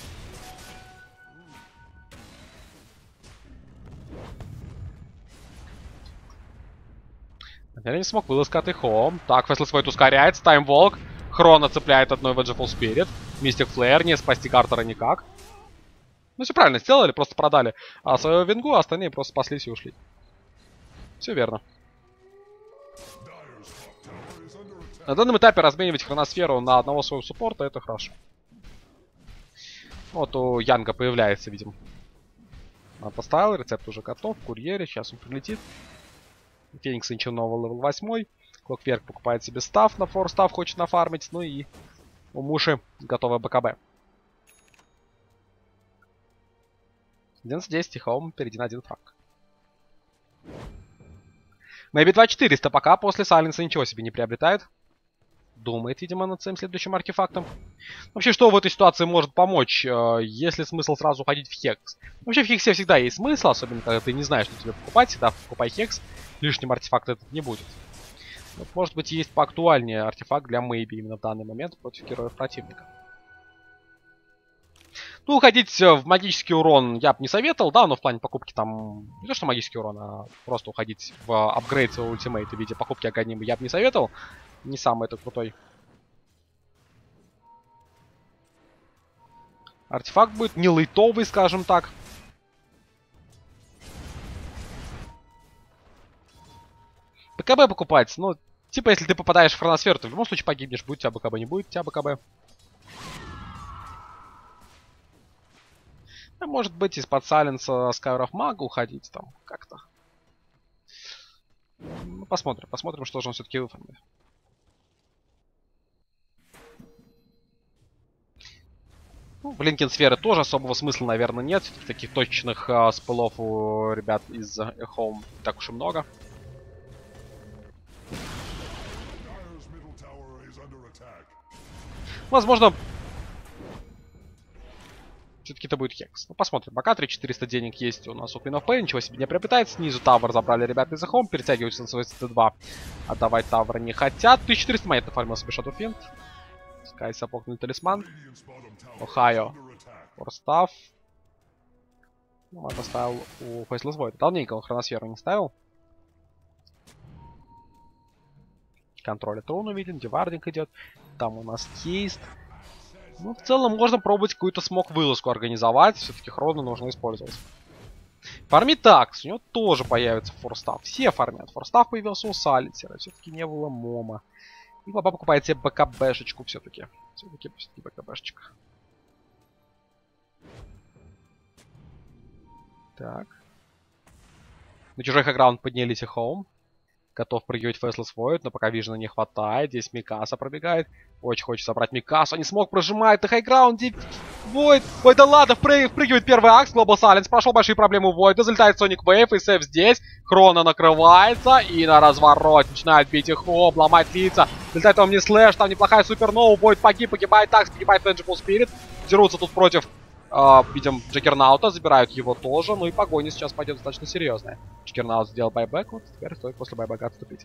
Я не смог вылазкать и Хоум. Так, Фэслес Войт ускоряется. Таймволк. Хрона цепляет одной Vengeful Spirit. Мистик Флэр. Не спасти Картера никак. Ну, все правильно сделали. Просто продали а, свою вингу, а остальные просто спаслись и ушли. Все верно. На данном этапе разменивать хроносферу на одного своего суппорта — это хорошо. Вот у Янга появляется, видим. Поставил, рецепт уже готов. В курьере, сейчас он прилетит. Феникс ничего нового, левел восемь. Клокверк покупает себе став, на фор став хочет нафармить. Ну и у Муши готовая БКБ. одиннадцать десять, и Хоум впереди на один фраг. Мэйби два четыреста пока после Сайленса ничего себе не приобретает. Думает, видимо, над своим следующим артефактом. Вообще, что в этой ситуации может помочь? Есть ли смысл сразу уходить в Хекс? Вообще, в Хексе всегда есть смысл, особенно когда ты не знаешь, что тебе покупать. Всегда покупай Хекс. Лишним артефакт этот не будет. Вот, может быть, есть поактуальнее артефакт для Мэйби именно в данный момент против героев противника. Ну, уходить в магический урон я бы не советовал, да, но в плане покупки там... Не то, что магический урон, а просто уходить в апгрейд своего ультимейта в виде покупки Аганимы я бы не советовал. Не самый это крутой артефакт будет, не лейтовый, скажем так. БКБ покупать, ну, типа, если ты попадаешь в хроносферу, то в любом случае погибнешь. Будет у тебя БКБ, не будет у тебя БКБ. А может быть, из-под Сайленса Skywrath Мага уходить там как-то. Ну, посмотрим, посмотрим, что же он все-таки выформит. Ну, Блинкин сферы тоже особого смысла, наверное, нет. Все-таки таких точечных э, спылов у ребят из Хоум не так уж и много. Возможно, все-таки это будет Хекс. Ну, посмотрим. Пока три тысячи четыреста денег есть у нас у Queen of Pain. Ничего себе не приобретает. Снизу Тавр забрали ребята из Хоум. Перетягиваются на свой си ти два. Отдавать Тавр не хотят. тысяча четыреста монет нафармил себе Shadow Fiend. Скай сапогнул талисман. Охайо. Форстав. Ну, он поставил у Faceless Void. Давненько он хроносферу не ставил. Контроль руну виден. Девардинг идет. Там у нас Кейст. Ну, в целом, можно пробовать какую-то смог-вылазку организовать. Все-таки хрону нужно использовать. Фармит такс. У него тоже появится форстав. Все фармят. Форстав появился у Салитера. Все-таки не было Мома. И папа покупает себе БКБшечку все-таки. Все-таки все БКБшечка. Так. На чужой хэграунд поднялись и Хоум. Готов прыгивать Faceless Void, но пока Вижена не хватает. Здесь Микаса пробегает. Очень хочет собрать Микасу. Не смог, прожимает на хайграунде. Void. Ой, да ладно, впрыгивает первый акс. Global Silence. Прошел большие проблемы у Void. Залетает Sonic Wave. И сейф здесь. Хрона накрывается. И на разворот начинает бить их об, ломать лица. Залетает Omni Slash. Там неплохая супернова. Void погиб, погибает такс, погибает Vengeful Spirit. Дерутся тут против... Uh, видим Джаггернаута, забирают его тоже. Ну и погоня сейчас пойдет достаточно серьезная. Джаггернаут сделал байбек, вот теперь стоит после байбека отступить.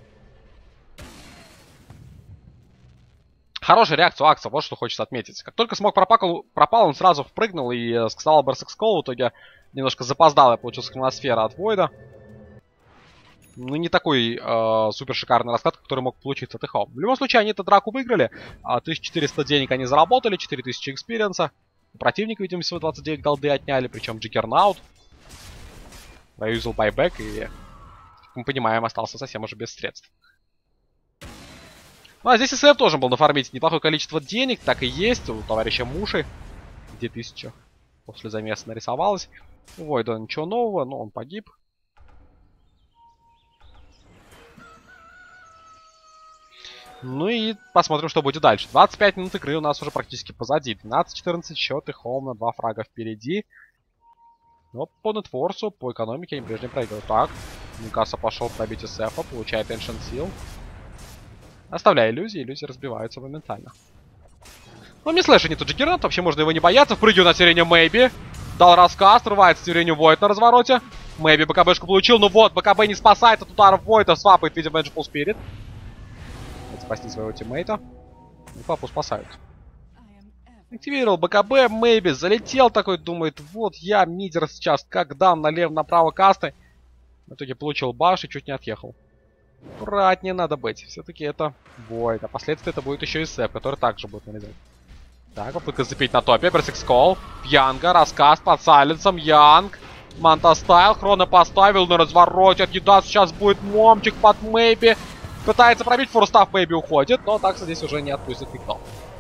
Хорошая реакция у Акса, вот что хочется отметить. Как только смог пропал, пропал, он сразу впрыгнул и э, сказал Берсекс Кол. В итоге немножко запоздал и получился хроносфера от Войда. Ну не такой э, супер шикарный расклад, который мог получиться от Эхо. В любом случае они эту драку выиграли. тысяча четыреста денег они заработали, четыре тысячи экспириенса. Противника, видимо, всего двадцать девять голды отняли, причем Джаггернаут проюзал байбек и, как мы понимаем, остался совсем уже без средств. Ну а здесь СФ тоже был нафармить неплохое количество денег, так и есть у товарища Муши, где тысяча после замеса нарисовалась. У Войда ничего нового, но он погиб. Ну и посмотрим, что будет дальше. двадцать пять минут игры у нас уже практически позади. двенадцать четырнадцать счет и Хоум на два фрага впереди. Но по нетфорсу, по экономике они прежде проигрывают. Так, Микаса пошел пробить СФа, получает Ancient Seal. Оставляя иллюзии, иллюзии разбиваются моментально. Ну, мне слэша нет Джиггернат, вообще можно его не бояться. Впрыгиваю на Сирене Мэйби. Дал рассказ, срывается Сирене Войд на развороте. Мэйби БКБшку получил, ну вот, БКБ не спасает от ударов Войда, свапает, видимо, Magical Spirit. Надо спасти своего тиммейта. И папу спасают. Активировал БКБ, Мэйби залетел такой, думает, вот я мидер сейчас, как дам налево-направо касты. В итоге получил баш и чуть не отъехал. Аккуратнее надо быть, все-таки это Войд, а последствия это будет еще и Сэп, который также будет налезать. Так, попытка запить на топе, Берсикс Кол, Янга, рассказ под сайленсом, Янг. Манта Стайл, Хрона поставил на развороте, отъедаться сейчас будет Момчик под Мэйби. Пытается пробить, форстав Мэйби уходит, но такса здесь уже не отпустит никто.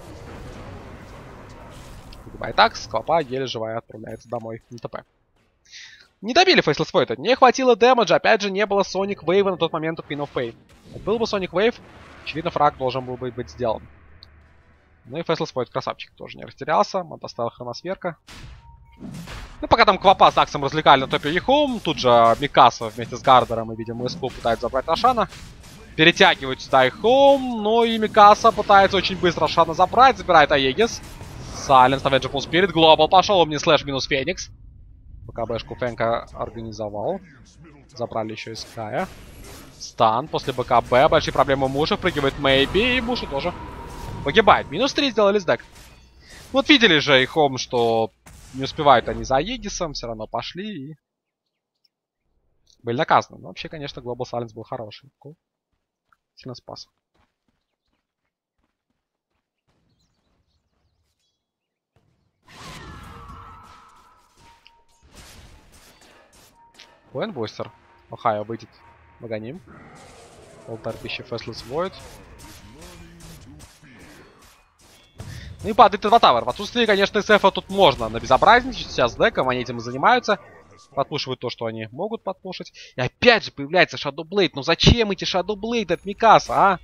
Погибает такс, Клопа еле живая отправляется домой на ТП. Не добили Фейслес Войда, не хватило дэмэджа, опять же не было Соник Вейва на тот момент у Queen of Pain. Вот был бы Соник Вейв, очевидно фраг должен был быть, быть сделан. Ну и Фейслес Войд красавчик тоже не растерялся, Манта Стайл, Хроносферка. Ну, пока там Квапа с Аксом развлекали на топе Ехом, тут же Микаса вместе с Гардером и, видимо, СК пытается забрать Рошана. Перетягивают сюда Ехом, но и Микаса пытается очень быстро Рошана забрать, забирает Аегис. Сайленс на Vengeful Spirit, Глобал пошел, у меня слэш минус Феникс. БКБшку Фэнка организовал. Забрали еще из Ская. Стан после БКБ, большие проблемы Муши, впрыгивает Мэйби, и Муши тоже погибает. Минус три сделали с дек. Вот видели же Ехом, что... Не успевают они за Аегисом, все равно пошли и были наказаны. Но вообще, конечно, Global Silence был хороший. Сильно спас. Воин-бустер. Охайо выйдет. Магоним. Полторы тысячи Фэслес Void. Ну и падает два тавер. В отсутствии, конечно, СФа тут можно набезобразничать. Сейчас с деком они этим и занимаются. Подпушивают то, что они могут подпушить. И опять же появляется Shadow Blade. Ну зачем эти Shadow Blade от Микаса, а?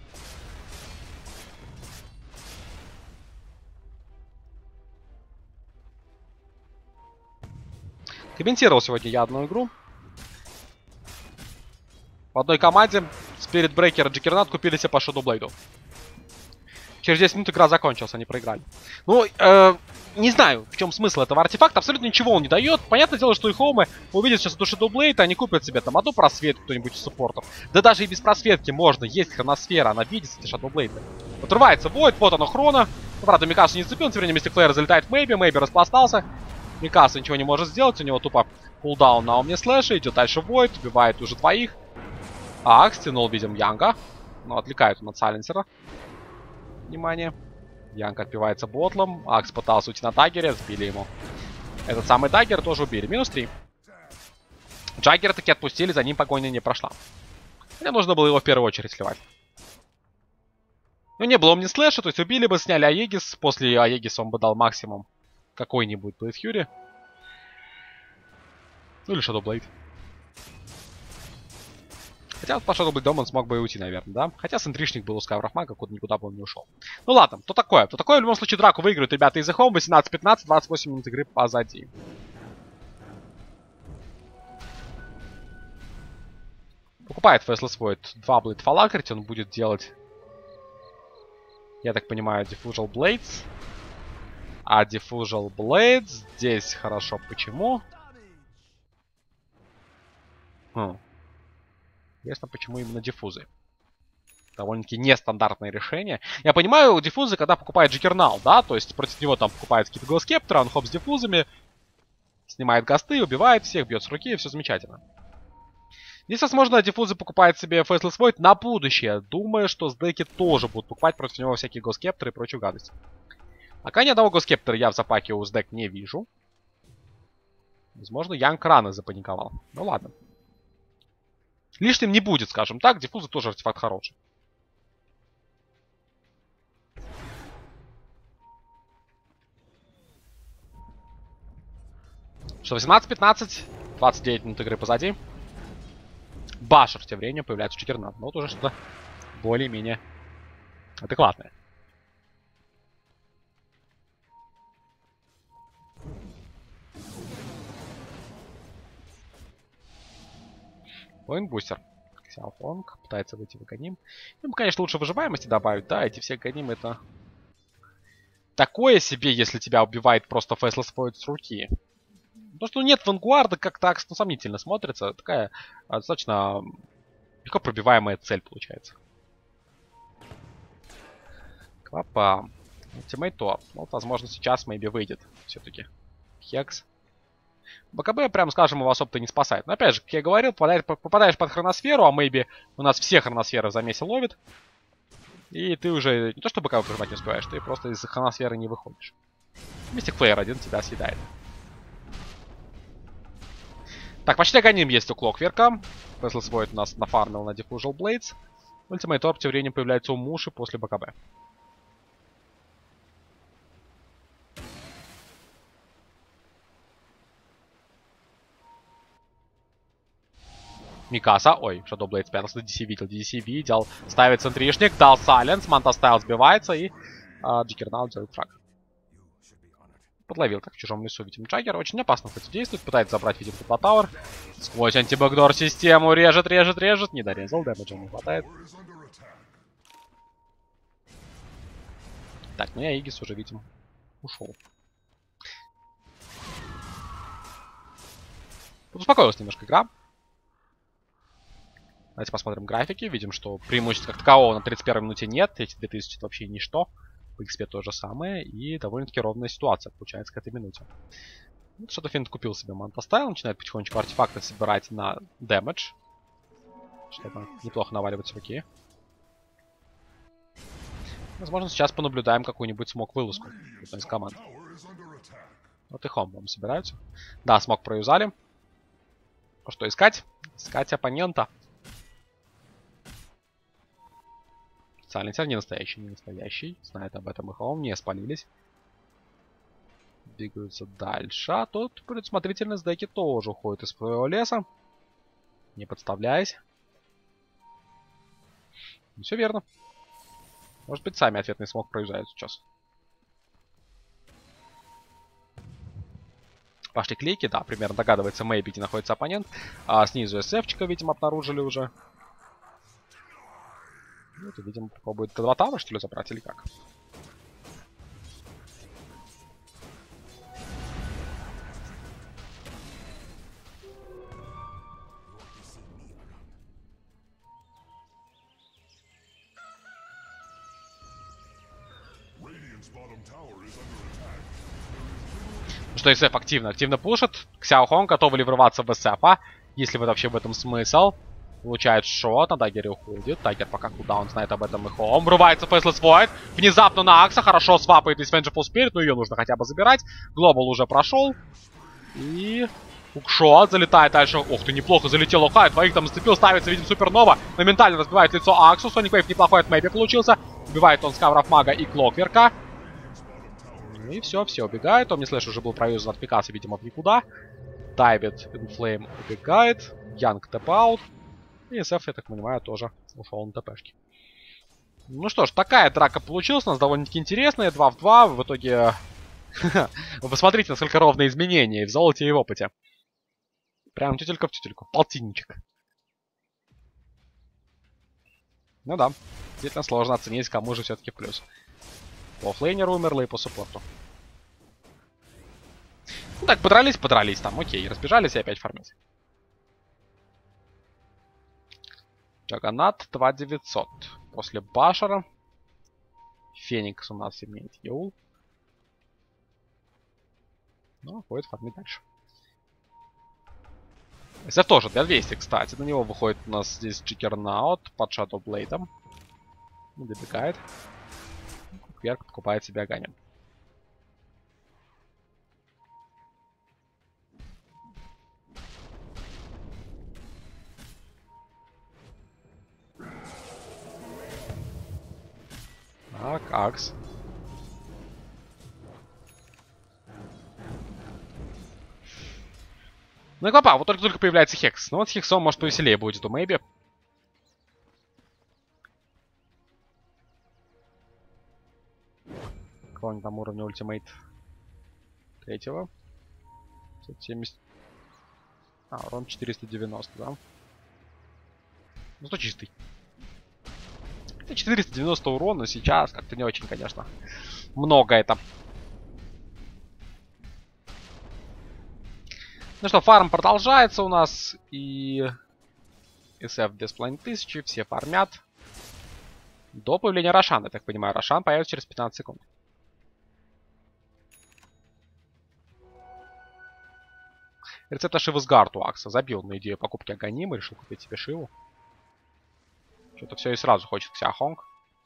Комментировал сегодня я одну игру. В одной команде Spirit Breaker и Джиггернат купили себе по Shadow Blade. Через десять минут игра закончилась, они проиграли. Ну, э, не знаю, в чем смысл этого артефакта. Абсолютно ничего он не дает. Понятное дело, что и Хоумы увидят сейчас эту Shadow Blade, они купят себе там одну просветку, кто-нибудь из суппортов. Да даже и без просветки можно. Есть хроносфера, она видится, эти Shadow Blade. Отрывается Void, вот оно Хрона. Ну, правда, Микасу не зацепил, тем временем Мистик залетает в Мэйби, Мэйби распластался. Микасу ничего не может сделать, у него тупо кулдаун на Омни Слэше, идет дальше Void, убивает уже двоих. Акс стянул, видим, Янга. Ну, отвлекает он от Сайленсера. Внимание. Янг отпивается ботлом. Акс пытался уйти на даггере, сбили ему. Этот самый даггер тоже убили. Минус три. Джаггера таки отпустили, за ним погоня не прошла. Мне нужно было его в первую очередь сливать. Ну, не было мне слэша, то есть убили бы, сняли Аегис. После Аегиса он бы дал максимум какой-нибудь Блейд Фьюри. Ну или Shadow Blade. Хотя вот по Shadow Blade он смог бы и уйти, наверное, да? Хотя центришник был у Скайврафмага, куда никуда бы он не ушел. Ну ладно, то такое. То такое в любом случае драку выиграют ребята из Home. восемнадцать пятнадцать, двадцать восемь минут игры позади. Покупает Faceless Void два Blade Phylactery, он будет делать, я так понимаю, Diffusal Blades. А Diffusal Blades здесь хорошо. Почему? Хм. Интересно, почему именно диффузы. Довольно-таки нестандартное решение. Я понимаю, диффузы, когда покупает Джиггернал, да, то есть против него там покупает какие-то Госкептеры, он хоп с диффузами, снимает гасты, убивает всех, бьет с руки, все замечательно. Здесь, возможно, диффузы покупает себе Faceless Void на будущее, думая, что с деки тоже будут покупать против него всякие Госкептеры и прочую гадость. Пока ни одного Госкептера я в запаке у сдек не вижу. Возможно, Янг рано запаниковал. Ну ладно. Лишним не будет, скажем так. Диффузы тоже артефакт хороший. Что, восемнадцать пятнадцать, двадцать девять минут игры позади. Башер тем временем появляется четырнадцать. Ну вот уже что-то более-менее адекватное. Воин-бустер. Ксяофонг пытается выйти в Аганим. Ну, конечно, лучше выживаемости добавить, да, эти все Аганим это такое себе, если тебя убивает просто Faceless Void с руки. То, что нет Вангуарда, как-то ну, сомнительно смотрится. Такая а, достаточно легко пробиваемая цель получается. Клапа. Ультимейт топ. Вот, возможно, сейчас maybe выйдет все-таки. Хекс. БКБ, прям скажем, его особо-то не спасает. Но опять же, как я говорил, попадаешь, попадаешь под хроносферу, а maybe у нас все хроносферы в замесе ловит. И ты уже не то, что БКБ прожимать не успеваешь, ты просто из хроносферы не выходишь. Мистик Флеер один тебя съедает. Так, почти агоним есть у Клокверка. Faceless Void у нас нафармил на Diffusal Blades. Ультимейт Орб тем временем появляется у Муши после БКБ. Микаса, ой, Shadow Blade спрятался, ди си видел, ди си видел, ставит центришник, дал Сайленс, Манта Стайл сбивается и а, Джиггернаут делает фраг. Подловил, как в чужом лесу, видим, Джаггер, очень опасно хоть действует, пытается забрать, видим, Тупла Тауэр, сквозь антибэкдор систему, режет, режет, режет, не дорезал, дэмэджа не хватает. Так, ну я Игис уже, видим, ушел. Тут успокоилась немножко игра. Давайте посмотрим графики. Видим, что преимущества как такового на тридцать первой минуте нет. Эти две тысячи это вообще ничто. В икс пи то же самое. И довольно-таки ровная ситуация получается к этой минуте. Вот что-то Финт купил себе Манта Стайл. Начинает потихонечку артефакты собирать на дэмэдж. Чтобы неплохо наваливать с руки. Возможно, сейчас понаблюдаем какую-нибудь смог-вылазку из команд. Вот и хомбом собираются. Да, смог проюзали. Ну что искать? Искать оппонента. Сайленсер не настоящий, не настоящий. Знает об этом и Хоум, не спалились. Двигаются дальше. А тут предусмотрительность деки тоже уходит из своего леса. Не подставляясь. Ну, все верно. Может быть, сами ответный смог проезжают сейчас. Пошли клики, да, примерно догадывается Мэйби, где находится оппонент. А снизу эс эфчика, видимо, обнаружили уже. Ну, это, видимо, попробует Т два Тауэр, что ли, забрать, или как? Что эс эф активно, активно пушит. Ксяохон готовы ли врываться в эс эф, а? Если вот вообще в этом смысл. Получает шот, на Даггере уходит. Даггер пока кулдаун знает об этом и Хоум. Врывается Faceless Void. Внезапно на Акса. Хорошо свапает из Vengeful Spirit. Но ее нужно хотя бы забирать. Глобал уже прошел. И... Хукшот залетает дальше. Ух ты, неплохо залетел Охай. Двоих там сцепил, ставится, видим, Супернова. Моментально разбивает лицо Аксу. Соник Вейв неплохой от Мэйби получился. Убивает он Скавров Мага и Клокверка. И все, все убегает. Омни Слэш уже был проюзан от Пикаса, видимо, в никуда. Дайвит Инфлейм убегает. Янг тэп-аут. И эс эф, я так понимаю, тоже ушел на ТПшки. Ну что ж, такая драка получилась у нас довольно-таки интересная. два в два. В итоге... Вы посмотрите, насколько ровные изменения в золоте и в опыте. Прям тютелька в тютельку. Полтинничек. Ну да. Действительно сложно оценить, кому же все-таки плюс. По оффлейнеру умерло и по суппорту. Ну так, подрались, подрались там. Окей, разбежались и опять фармить. Джаггернаут два девятьсот. После Башера. Феникс у нас имеет Йоул. Ну, ходит фармить дальше. эс эф тоже две двести, кстати. На него выходит у нас здесь Джиггернаут под Shadow Blade. Добегает. Кверк подкупает себе огонем. Так, Акс. Ну и клопа, вот только-только появляется Хекс. Ну вот с Хексом, может, повеселее будет у Мэйби. Какого там уровня ультимейт? Третьего. семьдесят. А, урон четыреста девяносто, да? Ну, что чистый. Это четыреста девяносто урона сейчас, как-то не очень, конечно. Много это. Ну что, фарм продолжается у нас. И эс эф две с половиной тысячи, все фармят. До появления Рошана, я так понимаю. Рошан появится через пятнадцать секунд. Рецепт Шивы с Гард у Акса. Забил на идею покупки Аганима, решил купить себе Шиву. Что-то все и сразу хочет к Сяхонг.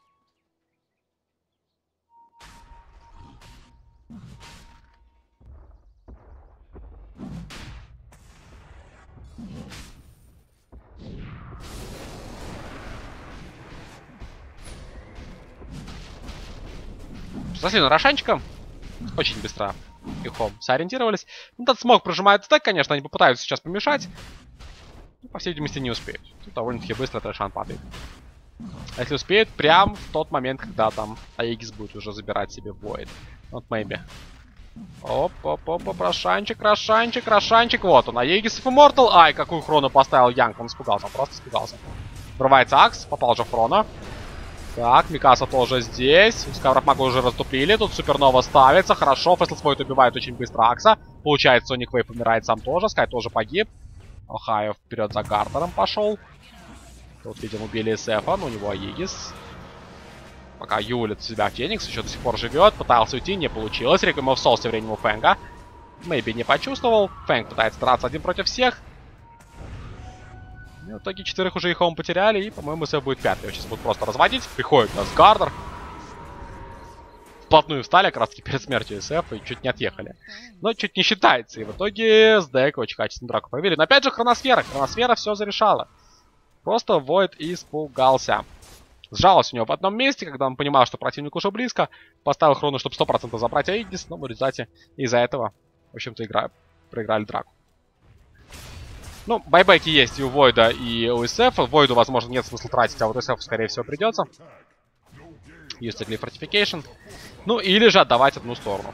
Зашли на Рошанчика. Очень быстро Ихом сориентировались. Ну, этот смог прожимает стек, конечно, они попытаются сейчас помешать. Но, по всей видимости, не успеют. Тут довольно-таки быстро Рошан падает. А если успеют, прям в тот момент, когда там Аегис будет уже забирать себе Void. Вот, maybe. Оп-оп-оп, Рошанчик, Рошанчик, Рошанчик. Вот он, Аегис в Immortal. Ай, какую хрону поставил Янг, он испугался, он просто испугался. Врывается Акс, попал же в хроно. Так, Микаса тоже здесь. Скаврахмага уже раздуплили. Тут Супернова ставится. Хорошо. Фэслсвойд убивает очень быстро Акса. Получается, Соник Вейв умирает сам тоже. Скай тоже погиб. Охайо вперед за Гартером пошел. Тут, видимо, убили эс эфа. Но у него Аегис. Пока юлит себя Феникс. Еще до сих пор живет. Пытался уйти. Не получилось. Реквием в Сол тем временем у Фэнга. Мэйби не почувствовал. Фэнг пытается драться один против всех. И в итоге четверых уже их хоум потеряли, и, по-моему, эс эф будет пятый. Сейчас будут просто разводить. Приходит у нас Гардер. Вплотную встали, как раз таки перед смертью эс эф, и чуть не отъехали. Но чуть не считается. И в итоге с ДЭК очень качественную драку провели. Но опять же Хроносфера. Хроносфера все зарешала. Просто Void испугался. Сжалось у него в одном месте, когда он понимал, что противник уже близко. Поставил хрону, чтобы сто процентов забрать Аегис, но в результате из-за этого, в общем-то, игра... проиграли драку. Ну, байбеки есть и у Войда, и у эс эф. Войду, возможно, нет смысла тратить, а вот эс эф, скорее всего, придется. Use the Fortification. Ну, или же отдавать одну сторону.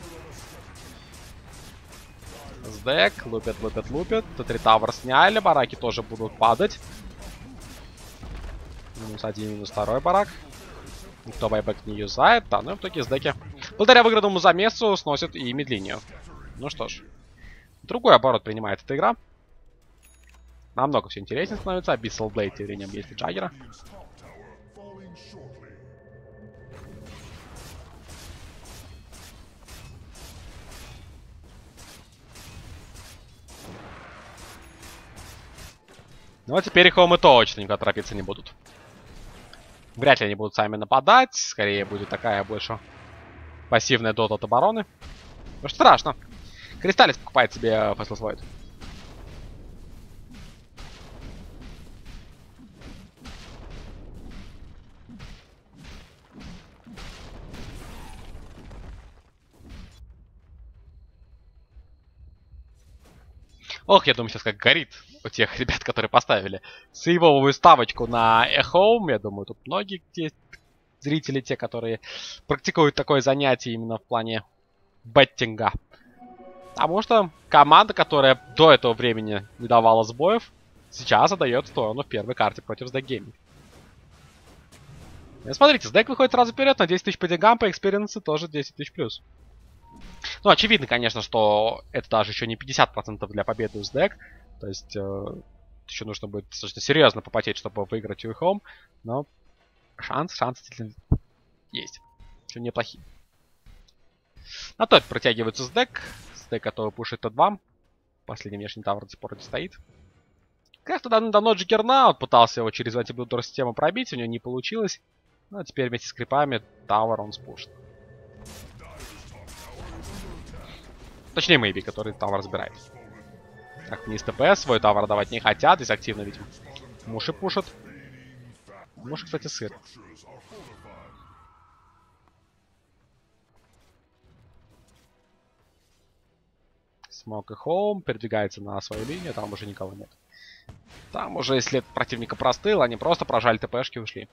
Сдэк. Лупят, лупят, лупят. Т три Тавер сняли. Бараки тоже будут падать. Минус один, минус второй барак. Никто байбек не юзает. Да, ну и в итоге сдеки, благодаря выигранному замесу, сносят и мидлинию. Ну что ж. Другой оборот принимает эта игра. Намного все интереснее становится. Abyssal Blade тем временем есть у Джаггера. Ну а теперь их хомы точно никуда торопиться не будут. Вряд ли они будут сами нападать. Скорее будет такая больше пассивная дота от обороны. Ну что страшно. Кристаллис покупает себе Faceless Void. Ох, я думаю, сейчас как горит у тех ребят, которые поставили сейвовую ставочку на Эхоум. Я думаю, тут многие есть зрители, те, которые практикуют такое занятие именно в плане беттинга. Потому что команда, которая до этого времени не давала сбоев, сейчас отдает сторону в первой карте против Сдэк Гейминг. Смотрите, Сдэк выходит сразу вперед на десять тысяч по деньгам, по экспириенсу тоже десять тысяч плюс. Ну, очевидно, конечно, что это даже еще не пятьдесят процентов для победы у Сдэк. То есть, э, еще нужно будет достаточно серьезно попотеть, чтобы выиграть у Home. Но шанс, шанс действительно есть. Еще неплохие. На топ протягивается Сдэк. Сдэк готовы пушить Т два. Последний внешний тавр до сих пор не стоит. Как-то давно Джиггернаут пытался его через антиблюдор систему пробить, у него не получилось. Ну, а теперь вместе с крипами тавр он спушит. Точнее, Мэйби, который тавр разбирает. Так, вниз ТП, свой тавр давать не хотят. Здесь активно, видимо, муши пушат. Муши, кстати, сыр. Смок и Хоум передвигается на свою линию, там уже никого нет. Там уже след противника простыл, они просто прожали ТПшки и ушли.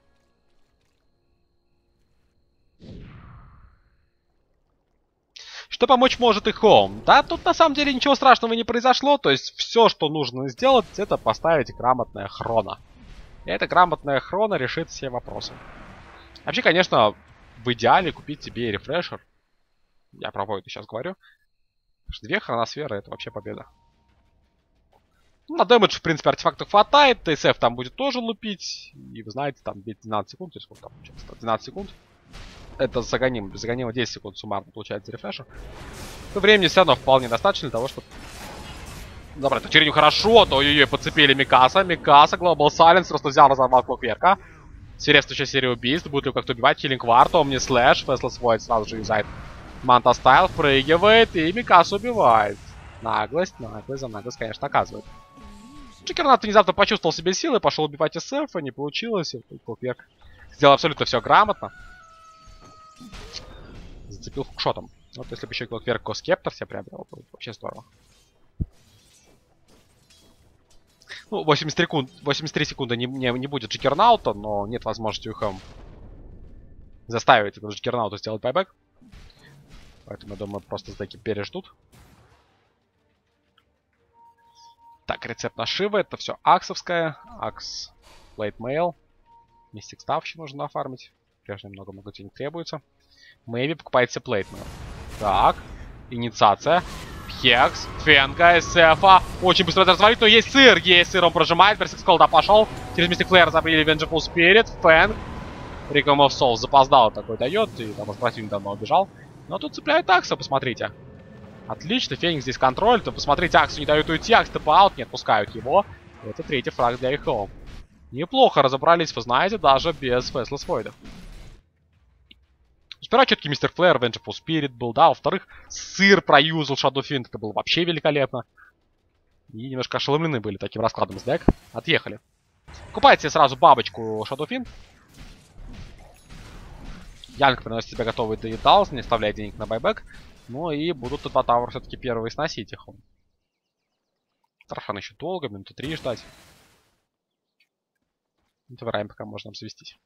Что помочь может и Хоум? Да, тут на самом деле ничего страшного не произошло. То есть все, что нужно сделать, это поставить грамотное хроно. И эта грамотная хрона решит все вопросы. Вообще, конечно, в идеале купить себе рефрешер. Я про Войда сейчас говорю. Потому что две хроносферы — это вообще победа. Ну, на дэмэдж, в принципе, артефактов хватает. ТСФ там будет тоже лупить. И вы знаете, там двенадцать секунд, или сколько там получается? двенадцать секунд. Это загоним. Загонимо десять секунд суммарно получается рефрешер. Но времени все равно вполне достаточно для того, чтобы забрать. То Череню хорошо, то ой-ой-ой, подцепили Микаса. Микаса, Global Silence, просто взял, разорвал Клокверка. Следующая серия убийств. Будет ли как-то убивать? Киллинг Варт, Омни Слэш. Феслес Войд сразу же юзает Манта Стайл, впрыгивает и Микаса убивает. Наглость, наглость за наглость, конечно, оказывает. Джиггернаут внезапно почувствовал себе силы, пошел убивать СФ, не получилось. Клокверк сделал абсолютно все грамотно. Зацепил хукшотом. Вот если бы еще Клокверк Коскептор себе приобрел, было вообще здорово. Ну, восемьдесят три, кун... восемьдесят три секунды не, не, не будет Джиггернаута, но нет возможности у Хэм заставить этого Джиггернаута сделать байбек. Поэтому, я думаю, просто сдеки переждут. Так, рецепт на Шивы. Это все аксовская. Акс, Late Mail. Мистик Став еще нужно оформить. Прежде много-много денег требуется. Мэйви покупает себе Plate Mail. Так, инициация. Хекс, Фенга, СФа. Очень быстро это развалить, но есть сыр. Есть сыр, он прожимает. Персик Сколда пошел. Через Мистик Флэр забили Vengeful Spirit. Фэнг. Риком of Souls запоздал такой дает. И там противник давно убежал. Но тут цепляют Акса, посмотрите. Отлично, Феникс здесь контроль. То посмотрите, Аксу не дают уйти. Акс тэп-аут, не отпускают его. Это третий фраг для ИХО. Неплохо разобрались, вы знаете, даже без Феслес Войда. Сперва четкий Мистер Флэр, Vengeful Spirit был, да. Во-вторых, сыр проюзал Shadow Fiend. Это было вообще великолепно. И немножко ошеломлены были таким раскладом из дек. Отъехали. Купайте сразу бабочку Shadow Fiend. Янг приносит себе готовый доедал, не оставляет денег на байбек. Ну и будут тут два Тауэр все-таки первые сносить их. Тархан еще долго, минуты три ждать. Забираем, пока можно обзавестись.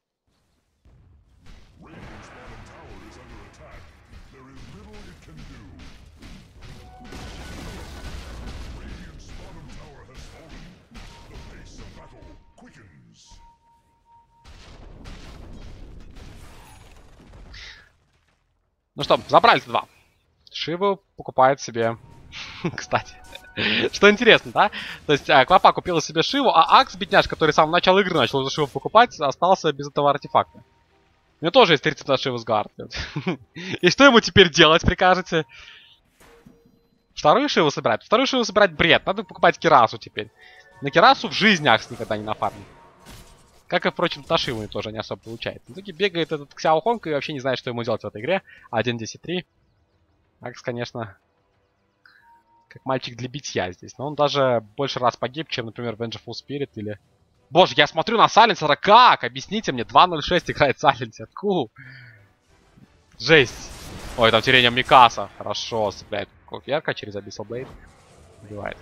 Ну что, забрали два. Шиву покупает себе... Кстати, что интересно, да? То есть Квапа купила себе Шиву, а Акс, бедняж, который с самого начала игры начал за Шиву покупать, остался без этого артефакта. У него тоже есть тридцать на Шиву с Гард. И что ему теперь делать, прикажете? Вторую Шиву собирать? Вторую Шиву собирать бред. Надо покупать Кирасу теперь. На Кирасу в жизни Акс никогда не нафармит. Как и, впрочем, на Шиву тоже не особо получается. В итоге бегает этот Ксяо Хонг и вообще не знает, что ему делать в этой игре. один десять три. Акс, конечно, как мальчик для битья здесь. Но он даже больше раз погиб, чем, например, Vengeful Spirit или... Боже, я смотрю на Сайленсера. Как? Объясните мне. два ноль шесть играет Сайленсер. Кул. Жесть. Ой, там терение Микаса. Хорошо. Цепляет Клокверка через Abyssal Blade. Убивает.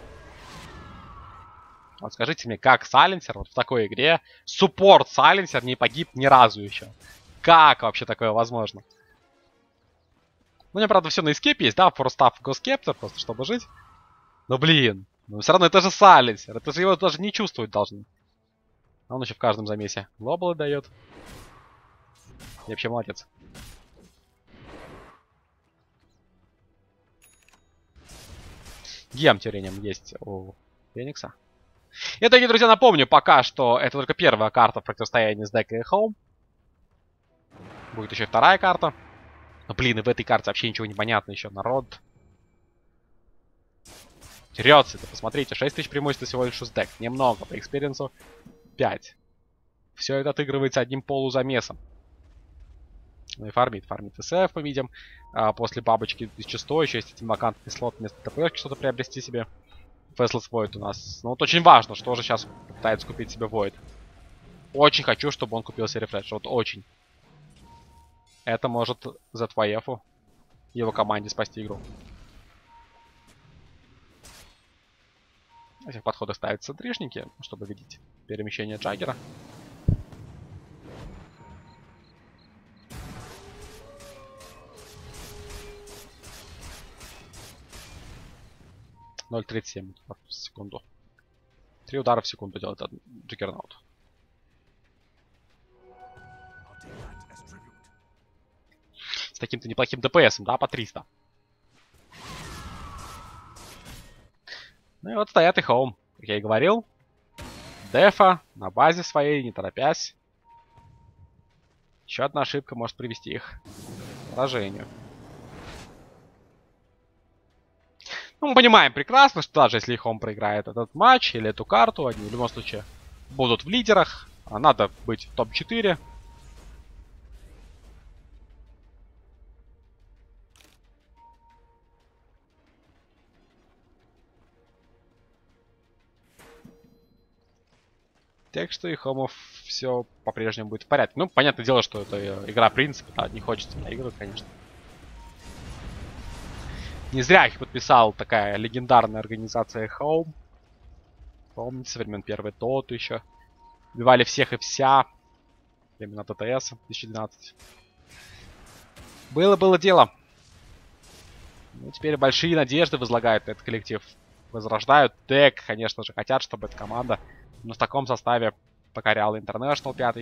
Вот скажите мне, как Сайленсер вот в такой игре, суппорт Сайленсер не погиб ни разу еще? Как вообще такое возможно? Ну, у меня, правда, все на эскейп есть, да, форстав Госкептор, просто чтобы жить. Но, блин, ну все равно это же Сайленсер, это же его даже не чувствовать должны. А он еще в каждом замесе глобалы дает. И вообще молодец. Гем тюрением есть у Феникса. И, дорогие друзья, напомню, пока что это только первая карта в противостоянии с декой Home. Будет еще и вторая карта. Но, блин, и в этой карте вообще ничего не понятно еще. Народ терется. Посмотрите, шесть тысяч преимущества всего лишь с дек. Немного, по экспириенсу пять. Все это отыгрывается одним полузамесом. Ну и фармит, фармит СФ, мы видим. А после бабочки из чисто еще есть один вакантный слот вместо ТПшки что-то приобрести себе. Феслес Void у нас. Ну вот очень важно, что же сейчас пытается купить себе Void. Очень хочу, чтобы он купил себе рефреш. Вот очень. Это может зет вай эф его команде спасти игру. На этих подходах ставятся центришники, чтобы видеть перемещение Джаггера. ноль тридцать семь в секунду. Три удара в секунду делает Джиггернаут. с таким-то неплохим ДПСом, да, по триста. Ну и вот стоят и Home, как я и говорил. Дефа на базе своей, не торопясь. Еще одна ошибка может привести их к поражению. Ну, мы понимаем прекрасно, что даже если Home проиграет этот матч или эту карту, они в любом случае будут в лидерах. А надо быть в топ четыре. Так что и Хомов все по-прежнему будет в порядке. Ну, понятное дело, что это игра принципа, да, не хочется проигрывать, конечно. Не зря их подписал такая легендарная организация Home. Помните, со времен первой Доты еще. Убивали всех и вся. Именно ТТС две тысячи двенадцать. Было-было дело. Ну, теперь большие надежды возлагают на этот коллектив. Возрождают дек, конечно же, хотят, чтобы эта команда, но в таком составе покоряла International пятый.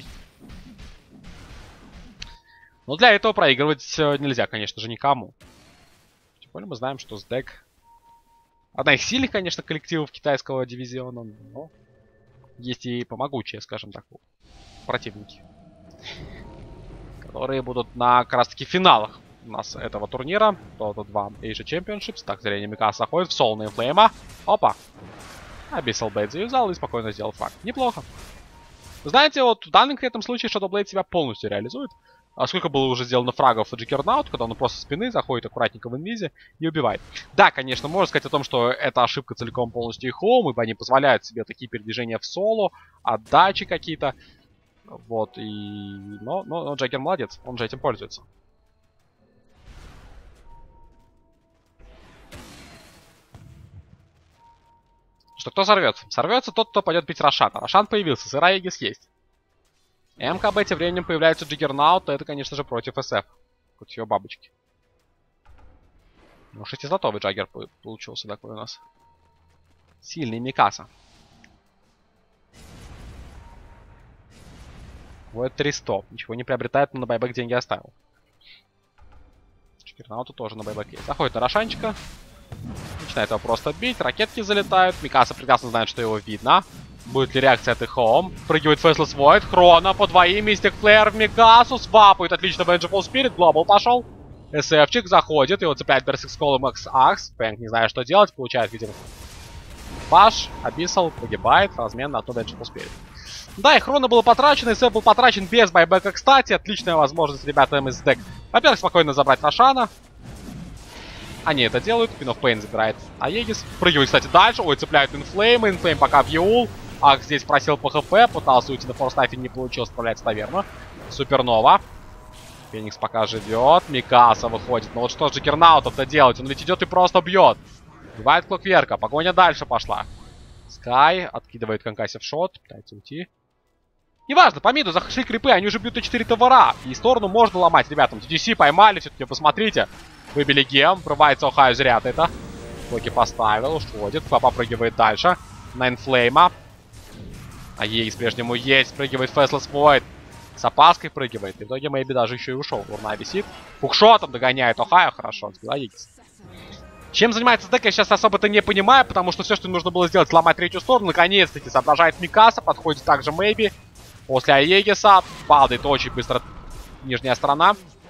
Но для этого проигрывать нельзя, конечно же, никому. Тем более мы знаем, что сдэк одна из сильных, конечно, коллективов китайского дивизиона, но есть и помогучие, скажем так, противники, которые будут на как раз таки финалах у нас этого турнира. Дота два Asia Championships. Так, зрение Микаса заходит в соло на инфлейма. Опа. Abyssal Blade завязал и спокойно сделал факт. Неплохо. Знаете, вот в данном конкретном случае Shadow Blade себя полностью реализует. А сколько было уже сделано фрагов в Джиггернаут, когда он просто со спины заходит аккуратненько в инвизе и убивает. Да, конечно, можно сказать о том, что это ошибка целиком полностью их Home, ибо они позволяют себе такие передвижения в соло, отдачи какие-то. Вот, и... Но, но, но Джаггер молодец, он же этим пользуется. Что, кто сорвется? Сорвется тот, кто пойдет бить Рошана. Рошан появился, сыра Егис есть. МКБ тем временем появляется Джиггернаут, то это, конечно же, против СФ. Против ее бабочки. Ну, шестизлотовый Джаггер получился такой у нас. Сильный Микаса. Вот триста. Ничего не приобретает, но на байбек деньги оставил. Джиггернауту тоже на байбек есть. Заходит на Рошанчика. Начинает его просто бить. Ракетки залетают. Микаса прекрасно знает, что его видно. Будет ли реакция от Home? Прыгивает Faceless Void. Хрона по двоим. Мистик Флэр в Микасу. Свапает. Отлично. Vengeful Spirit. Глобал пошел. СФчик заходит. Его цепляет Берсик Скол и Макс Акс. Пэнк не знает, что делать. Получает, видимо, паш. Abyssal погибает. Размен на одну Vengeful Spirit. Да, и Хрона было потрачено. СФ был потрачен без байбека, кстати. Отличная возможность ребятам из дек. Во-первых, спокойно забрать Рошана. Они это делают. Queen of Pain забирает Аегис. Прыгивает, кстати, дальше. Ой, цепляют Инфлейм. Инфлейм пока в Юл. Ах, здесь просил по ХП. Пытался уйти на форстафе, не получилось. Справляется таверну. Супернова. Феникс пока живет. Микаса выходит. Но вот что же Джиггернаутов-то делать? Он ведь идет и просто бьет. Бывает Клокверка. Погоня дальше пошла. Скай откидывает конкассив шот. Пытается уйти. Неважно, по миду зашли крипы. Они уже бьют на четыре товара. И сторону можно ломать, ребятам. ти ди си поймали все-таки, посмотрите. Выбили гем. Врывается Охайо зря это. Блоки поставил. Уходит. Попрыгивает дальше. На инфлейма. А ей по-прежнему есть. Прыгивает Faceless Void. С опаской прыгивает. И в итоге Мэйби даже еще и ушел. Урна висит. Хукшотом догоняет Охайо. Хорошо. Сбила Егис. Чем занимается Дек, я сейчас особо-то не понимаю. Потому что все, что нужно было сделать, сломать третью сторону. Наконец-таки соображает Микаса. Подходит также Мэйби. После Аегиса. Падает очень быстро нижняя сторона.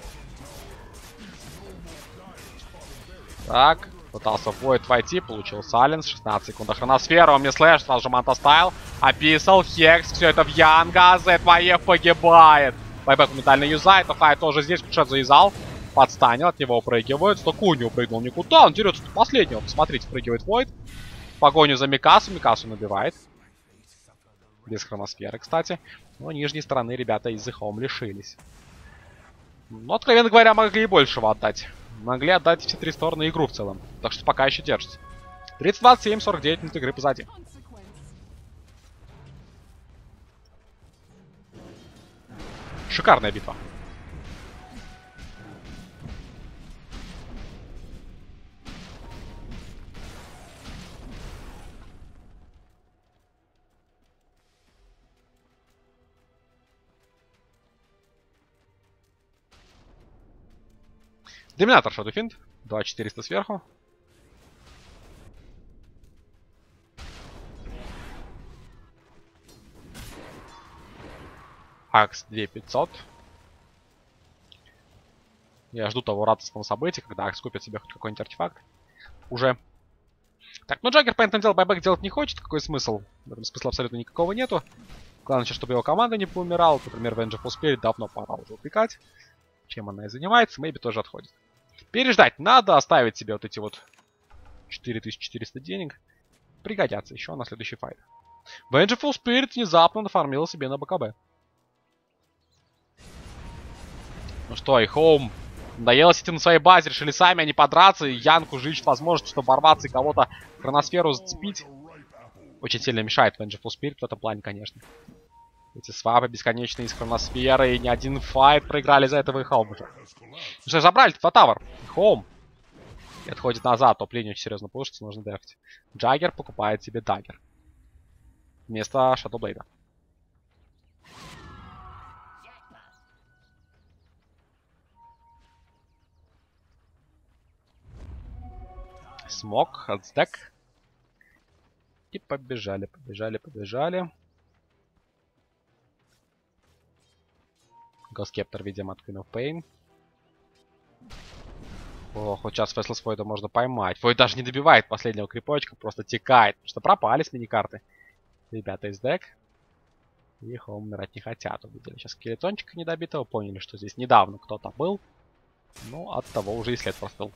Так. Пытался в Void войти, получил Сайленс, шестнадцать секунд хроносфера, у меня слэш, сразу же Манта Стайл, Abyssal, Хекс, все это в Янга, Зетвоев погибает. Байбек моментально юзает, Охай тоже здесь, Кушет завязал, подстанил, от него упрыгивают, Стоку не упрыгнул никуда, он дерется до последнего, посмотрите, прыгивает Void, в погоню за Микасу, Микасу набивает. Без хроносферы, кстати, но нижней стороны ребята из The Home лишились. Но, откровенно говоря, могли и большего отдать. Могли отдать все три стороны игру в целом. Так что пока еще держится. тридцать двадцать семь, сорок девять минут игры позади. Шикарная битва. Доминатор Shadow Fiend. два четыреста сверху. Акс две пятьсот. Я жду того радостного события, когда Акс купит себе хоть какой-нибудь артефакт. Уже. Так, ну Джаггер, понятное дело, байбек делать не хочет. Какой смысл? В этом смысла абсолютно никакого нету. Главное, чтобы его команда не поумирала. Например, Vengeful Spirit давно пора уже упекать. Чем она и занимается. Мэйби тоже отходит. Переждать надо, оставить себе вот эти вот четыре тысячи четыреста денег. Пригодятся еще на следующий файт. Vengeful Spirit внезапно нафармила себе на БКБ. Ну что, и Хоум надоело сидеть на своей базе, решили сами они подраться, и Янку же ищет возможность, чтобы ворваться и кого-то в хроносферу зацепить. Очень сильно мешает Vengeful Spirit в этом плане, конечно. Эти свапы бесконечные из хроносферы, и ни один файт проиграли из-за этого и Хоум уже. Ну что, забрали два тавер. Хоум. И отходит назад, топ-линию очень серьезно пушится, нужно дефать. Джаггер покупает себе даггер. Вместо Шадоблейда. Смог, хардстек. И побежали, побежали, побежали. Госкептор, видимо, от Queen of Pain. Ох, вот сейчас Фэслес Фойда можно поймать. Фойд даже не добивает последнего крипочка, просто текает. Потому что пропали с мини-карты ребята из дек. И Хоум умирать не хотят. Увидели сейчас скелетончика недобитого. Поняли, что здесь недавно кто-то был. Ну, от того уже и след простыл.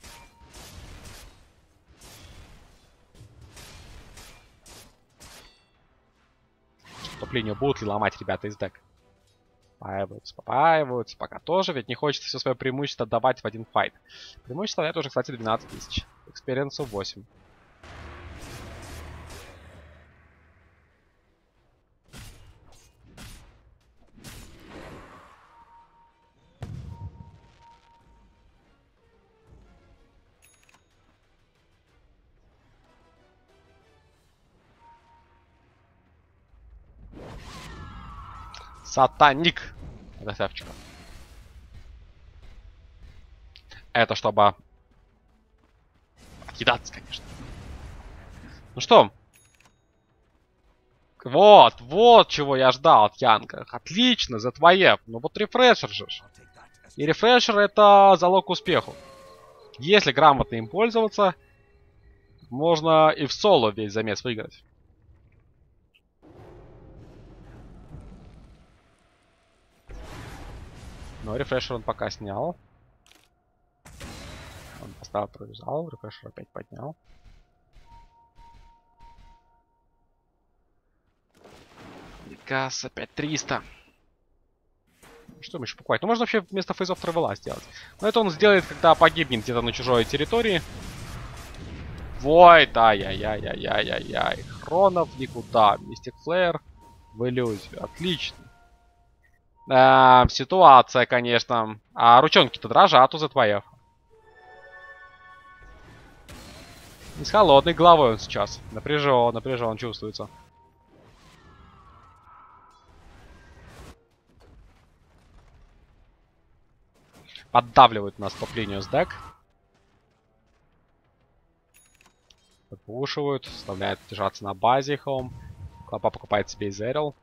Топ-линию будут ли ломать ребята из дек? Попаиваются, попаиваются. Пока тоже, ведь не хочется все свое преимущество отдавать в один файт. Преимущество это уже, кстати, двенадцать тысяч. Экспириенсу восемь. Сатаник. Красавчик. Это чтобы откидаться, конечно. Ну что? Вот, вот чего я ждал от Янга. Отлично, за твоев. Ну вот рефрешер же. И рефрешер это залог успеху. Если грамотно им пользоваться, можно и в соло весь замес выиграть. Но рефрешер он пока снял. Он поставил, провязал, рефрешер опять поднял. Газ опять триста. Что им еще покупать? Ну, можно вообще вместо фейзов тревела сделать. Но это он сделает, когда погибнет где-то на чужой территории. Войд, ай-яй-яй-яй-яй-яй-яй. Хронов никуда. Мистик Флэр в иллюзию. Отлично. Э, ситуация, конечно. А ручонки-то дрожат у Зетвоев. И с холодной головой он сейчас. Напряжен, напряжен чувствуется. Поддавливают нас топ-линию с дек. Подпушивают, заставляют держаться на базе Хоум. Клопа покупает себе Изерил.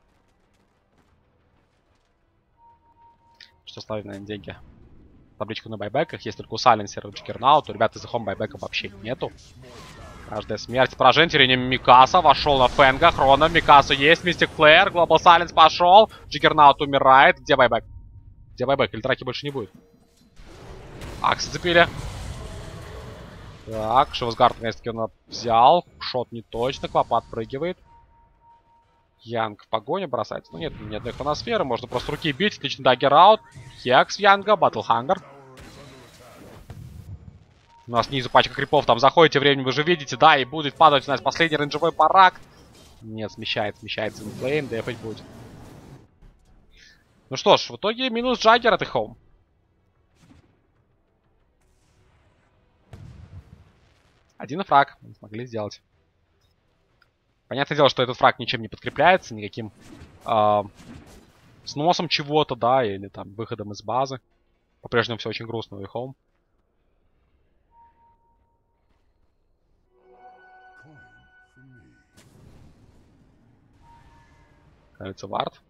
Что ставить, наверное, деньги? Табличку на байбеках. Есть только у Сайленсера и Джиггернаута. У ребят из Хоум байбека вообще нету. Каждая смерть. Поражение терением Микаса. Вошел на Фенга. Хрона. Микаса есть. Мистик Флэр. Глобал Сайленс пошел. Джиггернаут умирает. Где байбек? Где байбек? Или драки больше не будет? Акс зацепили. Так, Шивасгард наконец-таки он взял. Шот не точно. Клопа отпрыгивает. Янг в погоне бросается. Ну нет, ни одной хроносферы. Можно просто руки бить. Отлично, даггер аут. Хекс Янга. Батлхангер. У нас снизу пачка крипов. Там заходите, время вы же видите. Да, и будет падать у нас последний рейнджевой барак. Нет, смещает, смещается инфлейм. Дефать будет. Ну что ж, в итоге минус Джаггер от Хоум. Один фраг мы смогли сделать. Понятное дело, что этот фраг ничем не подкрепляется, никаким э, сносом чего-то, да, или там выходом из базы. По-прежнему все очень грустно у Хоум. Кажется, вард.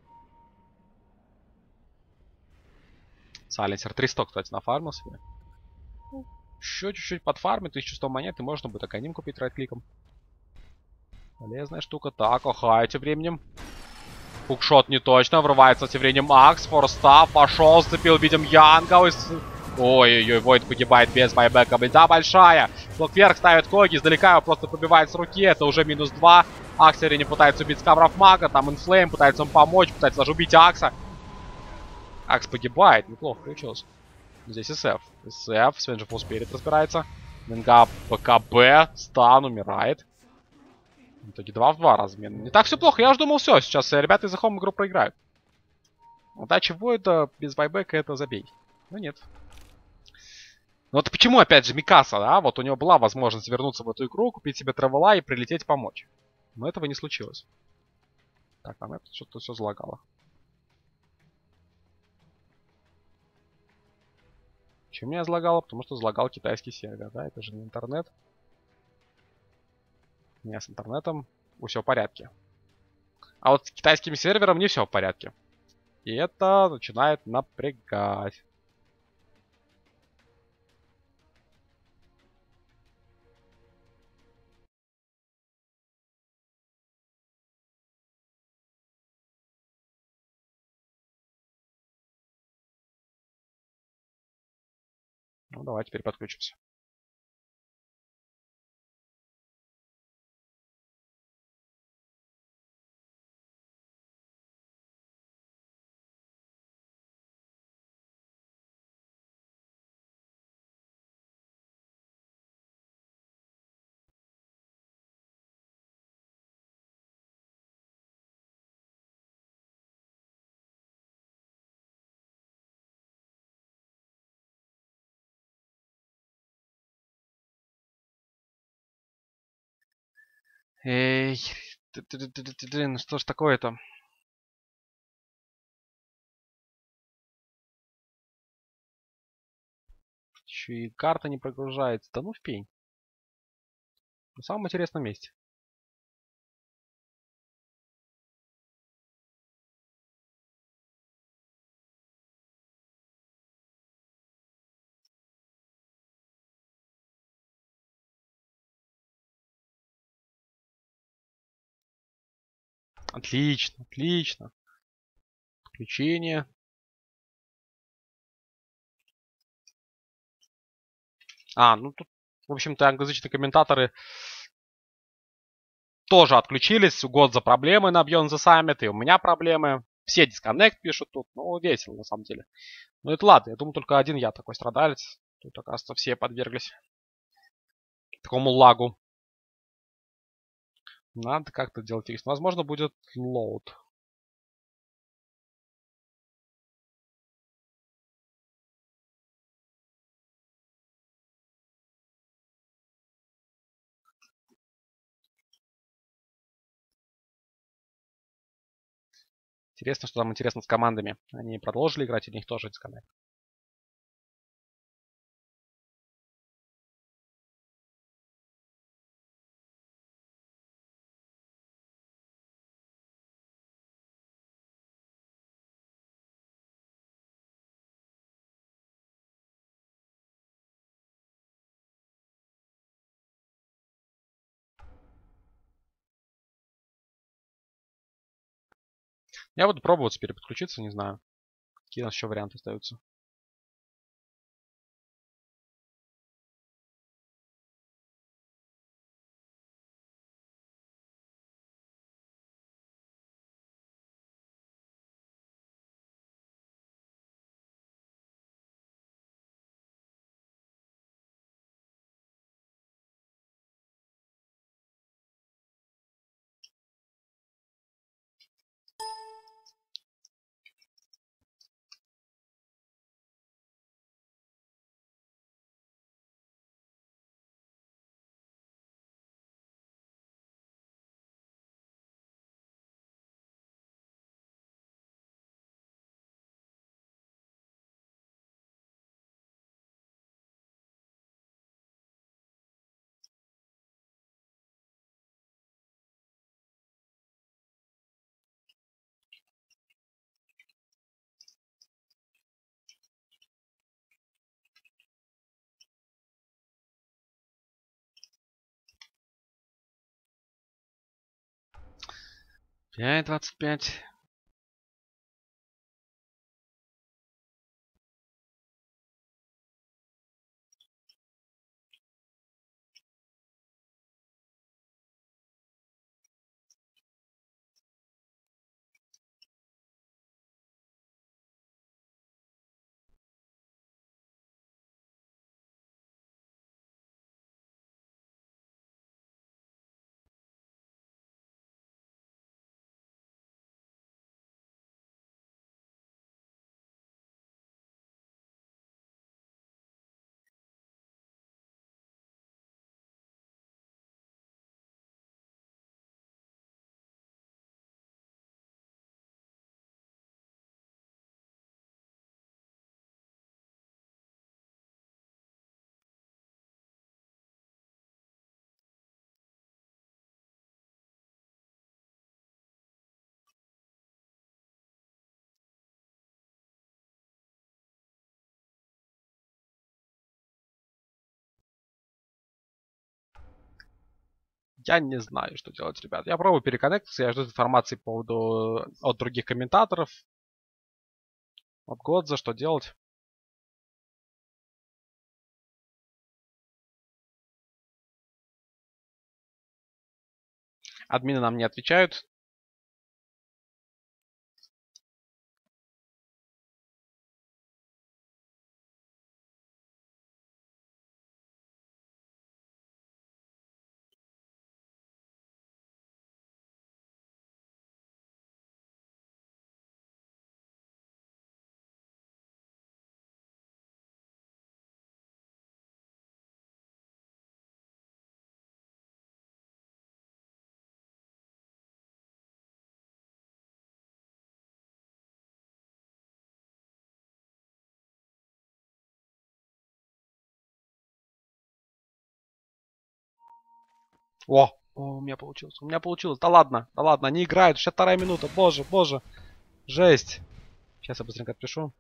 Сайленсер триста, кстати, нафармил себе. Еще чуть-чуть подфармит, тысяча сто монет, и можно будет академ купить райт-кликом. Полезная штука. Так, Охай тем временем. Хукшот не точно, врывается тем временем Акс, форстав, пошел, сцепил, видим Янга. Ой-ой-ой, Войд погибает без байбека, беда большая. Блок вверх ставит Коги, издалека его просто пробивает с руки, это уже минус два. Акс не пытается убить скавров мага, там Инфлейм, пытается ему помочь, пытается даже убить Акса. Акс погибает, неплохо получилось. Здесь СФ. СФ, Свенджи Фулл Спирит разбирается. Минга ПКБ, Стан умирает. В итоге два в два размен. Не так все плохо, я уже думал, все, сейчас ребята из Home игру проиграют. Удачи Войда без байбека это забей. Но нет. Ну вот почему, опять же, Микаса, да? Вот у него была возможность вернуться в эту игру, купить себе тревела и прилететь помочь. Но этого не случилось. Так, там это что-то все залагало. Чем меня залагало? Потому что залагал китайский сервер, да? Это же не интернет. У меня с интернетом все в порядке. А вот с китайским сервером не все в порядке. И это начинает напрягать. Ну, давай теперь подключимся. Эй, ну что ж такое-то? Еще и карта не прогружается. Да ну в пень. На самом интересном месте. Отлично, отлично. Включение. А, ну тут, в общем-то, англоязычные комментаторы тоже отключились. Год за проблемы на Beyond the Summit, и у меня проблемы. Все дисконнект пишут тут. Ну, весело, на самом деле. Ну, это ладно. Я думаю, только один я такой страдалец. Тут, оказывается, все подверглись такому лагу. Надо как-то делать их. Возможно, будет лоуд. Интересно, что там интересно с командами. Они продолжили играть, или у них тоже дисконнект? Я буду пробовать теперь подключиться, не знаю. Какие у нас еще варианты остаются. пять двадцать пять. Я не знаю, что делать, ребят. Я пробую переконнектиться, я жду информации по поводу от других комментаторов. От Годза, что делать. Админы нам не отвечают. О, о, у меня получилось, у меня получилось. Да ладно, да ладно, они играют. шестьдесят вторая минута, боже, боже. Жесть. Сейчас я быстренько отпишу.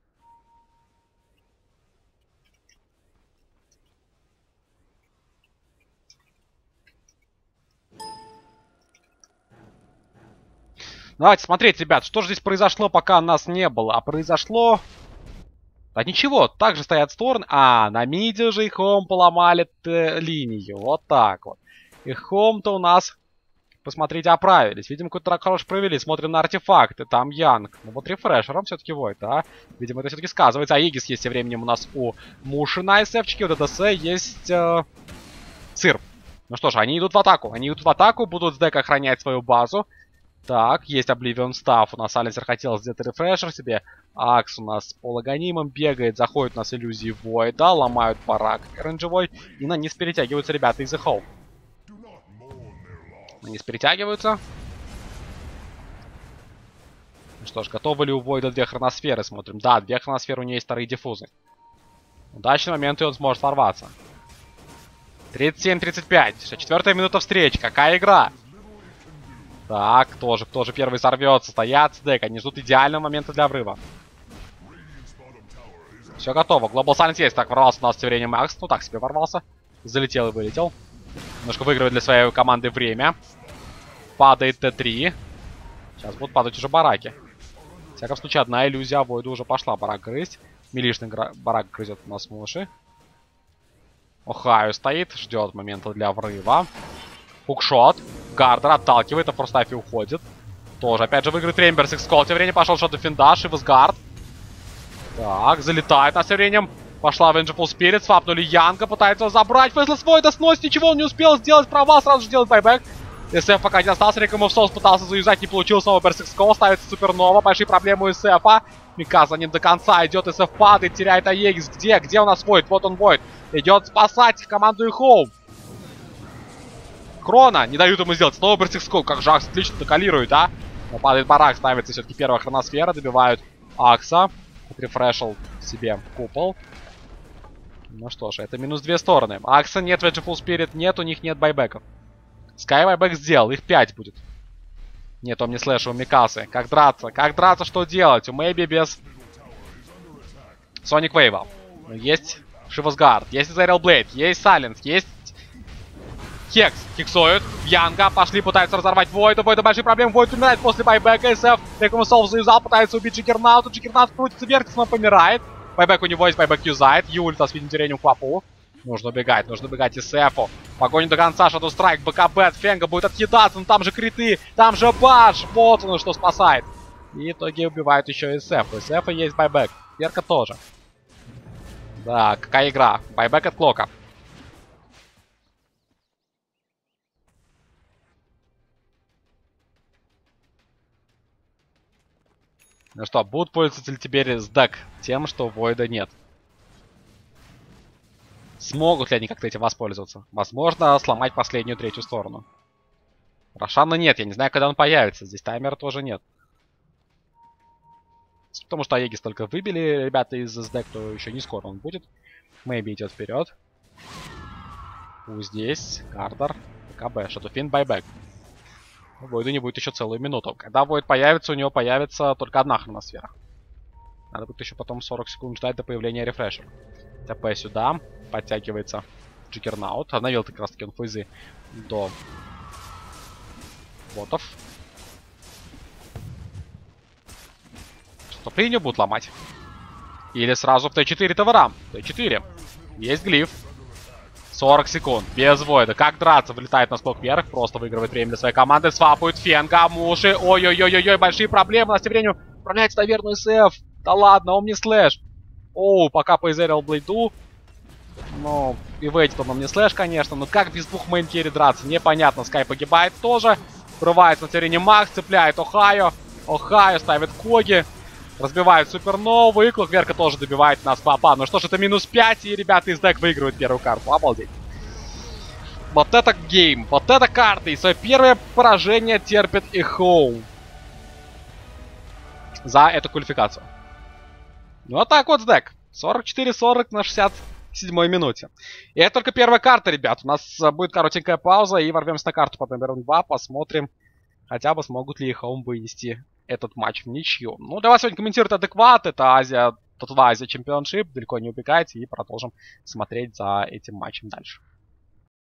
Давайте смотреть, ребят, что же здесь произошло, пока нас не было. А произошло... Да ничего, также стоят стороны. А, на миде же и Home поломали линию. Вот так вот. И Home-то у нас, посмотрите, оправились. Видимо, какой-то трак хороший провели. Смотрим на артефакты. Там Янг. Ну вот рефрешером все-таки Войд, а. Видимо, это все-таки сказывается. А Егис есть тем временем у нас у Муши на эсэфчике. У ДДС есть э, Цирп. Ну что ж, они идут в атаку. Они идут в атаку, будут с дека охранять свою базу. Так, есть Oblivion Staff. У нас Алисер хотел сделать рефрешер себе. Акс у нас с пологонимом бегает. Заходит у нас иллюзии Войда. Ломают барак оранжевой. И на низ перетягиваются ребята из The Home. На низ перетягиваются. Ну что ж, готовы ли у Войда две хроносферы? Смотрим. Да, две хроносферы, у нее есть вторые диффузы. Удачный момент, и он сможет ворваться. тридцать семь тридцать пять. Четвертая минута встречи. Какая игра? Так, кто же, кто же первый сорвется? Стоят с дека, они ждут идеального момента для врыва. Все готово. Global Silence есть. Так, ворвался у нас тем временем Макс. Ну так себе ворвался. Залетел и вылетел. Немножко выигрывает для своей команды время. Падает Т три. Сейчас будут падать уже бараки. В всяком случае, одна иллюзия Войду уже пошла барак грызть. Милишный барак грызет у нас Муши. Охайо стоит, ждет момента для врыва. Хукшот. Гардер отталкивает, а Форстафи уходит. Тоже, опять же, выиграет Рейнберс Икскол. Тем временем пошел шот Финдаш и Визгард. Так, залетает на тем временем. Пошла Vengeful Spirit, свапнули Янга, пытается его забрать. Фейслес Войда сносит, ничего он не успел сделать. Провал, сразу же делает байбэк. СФ пока не остался, Рекомов Соус пытался заюзать, не получилось. Снова Берс Икскол, ставится Супернова. Большие проблемы у СФа. Мика за ним до конца идет, СФ падает, теряет Аегис. Где? Где у нас Войд? Вот он Войд. Идет спасать команду и Хоум. Крона не дают ему сделать. Снова Берсикскол. Как же Акс отлично доколирует, а? Но падает барак, ставится все-таки первая хроносфера. Добивают Акса. Рефрешил себе купол. Ну что ж, это минус две стороны. Акса нет, Vengeful Spirit нет, у них нет байбеков. Скай байбек сделал, их пять будет. Нет, он не слэша у Микасы. Как драться? Как драться, что делать? У Мэйби без Соник Вейва. Есть Шивасгард, есть Израил Блейд, есть Сайленс, есть Хекс хексуют. Янга пошли, пытаются разорвать Войда. Войда большие проблемы. Войд умирает после байбека. СФ Рекомусов заюзал, пытается убить Джиггернаута. Джиггернаут крутится, вертится, но помирает. Байбек у него есть, байбек юзает. Юльта с видим терением Квапу. Нужно убегать, нужно убегать СФу. Погоню до конца, Shadow Strike, БКБ, Фенга будет отъедаться, но там же криты, там же баш. Вот он что спасает. И в итоге убивают еще СФ. У СФа есть байбек. Верка тоже. Да, какая игра. Байбек от Клока. Ну что, будут пользоваться ли теперь с дек тем, что Войда нет? Смогут ли они как-то этим воспользоваться? Возможно, сломать последнюю третью сторону. Рошана нет, я не знаю, когда он появится. Здесь таймера тоже нет. Потому что Аегис только выбили ребята из эс-дек, то еще не скоро он будет. Мэйби идет вперед. У здесь, Картер, КБ, Шатуфин, байбек. Войду не будет еще целую минуту. Когда Войд появится, у него появится только одна хроносфера. Надо будет еще потом сорок секунд ждать до появления рефрешера. ТП сюда. Подтягивается Джиггернаут. Обновил как раз таки он фейзы до ботов. Что линию будут ломать? Или сразу в Т четыре товарам? Т четыре. Есть глиф. сорок секунд. Без Войда. Как драться? Вылетает на скок вверх. Просто выигрывает время для своей команды. Свапают Фенга. Муши. Ой-ой-ой-ой. Большие проблемы. На времени управляется, наверное, СФ. Да ладно, Омни Слэш. Оу, пока поизерил Блейду. Ну, и вейтит он Омни Слэш, конечно. Но как без двух мейн-керри драться? Непонятно. Скай погибает тоже. Врывается на терене Макс. Цепляет Охайо. Охайо ставит Коги. Разбивает Супернову, и Клокверка тоже добивает нас Папа. Ну что ж, это минус пять, и ребята из дек выигрывают первую карту. Обалдеть. Вот это гейм, вот это карта. И свое первое поражение терпит и Хоу за эту квалификацию. Ну а так вот с дек. сорок четыре сорок на шестьдесят седьмой минуте. И это только первая карта, ребят. У нас будет коротенькая пауза, и ворвемся на карту под номером два. Посмотрим, хотя бы смогут ли Хоум вынести этот матч в ничью. Ну, для вас сегодня комментирует Адекват. Это Азия, Тотва Азия Чемпионшип. Далеко не убегайте. И продолжим смотреть за этим матчем дальше.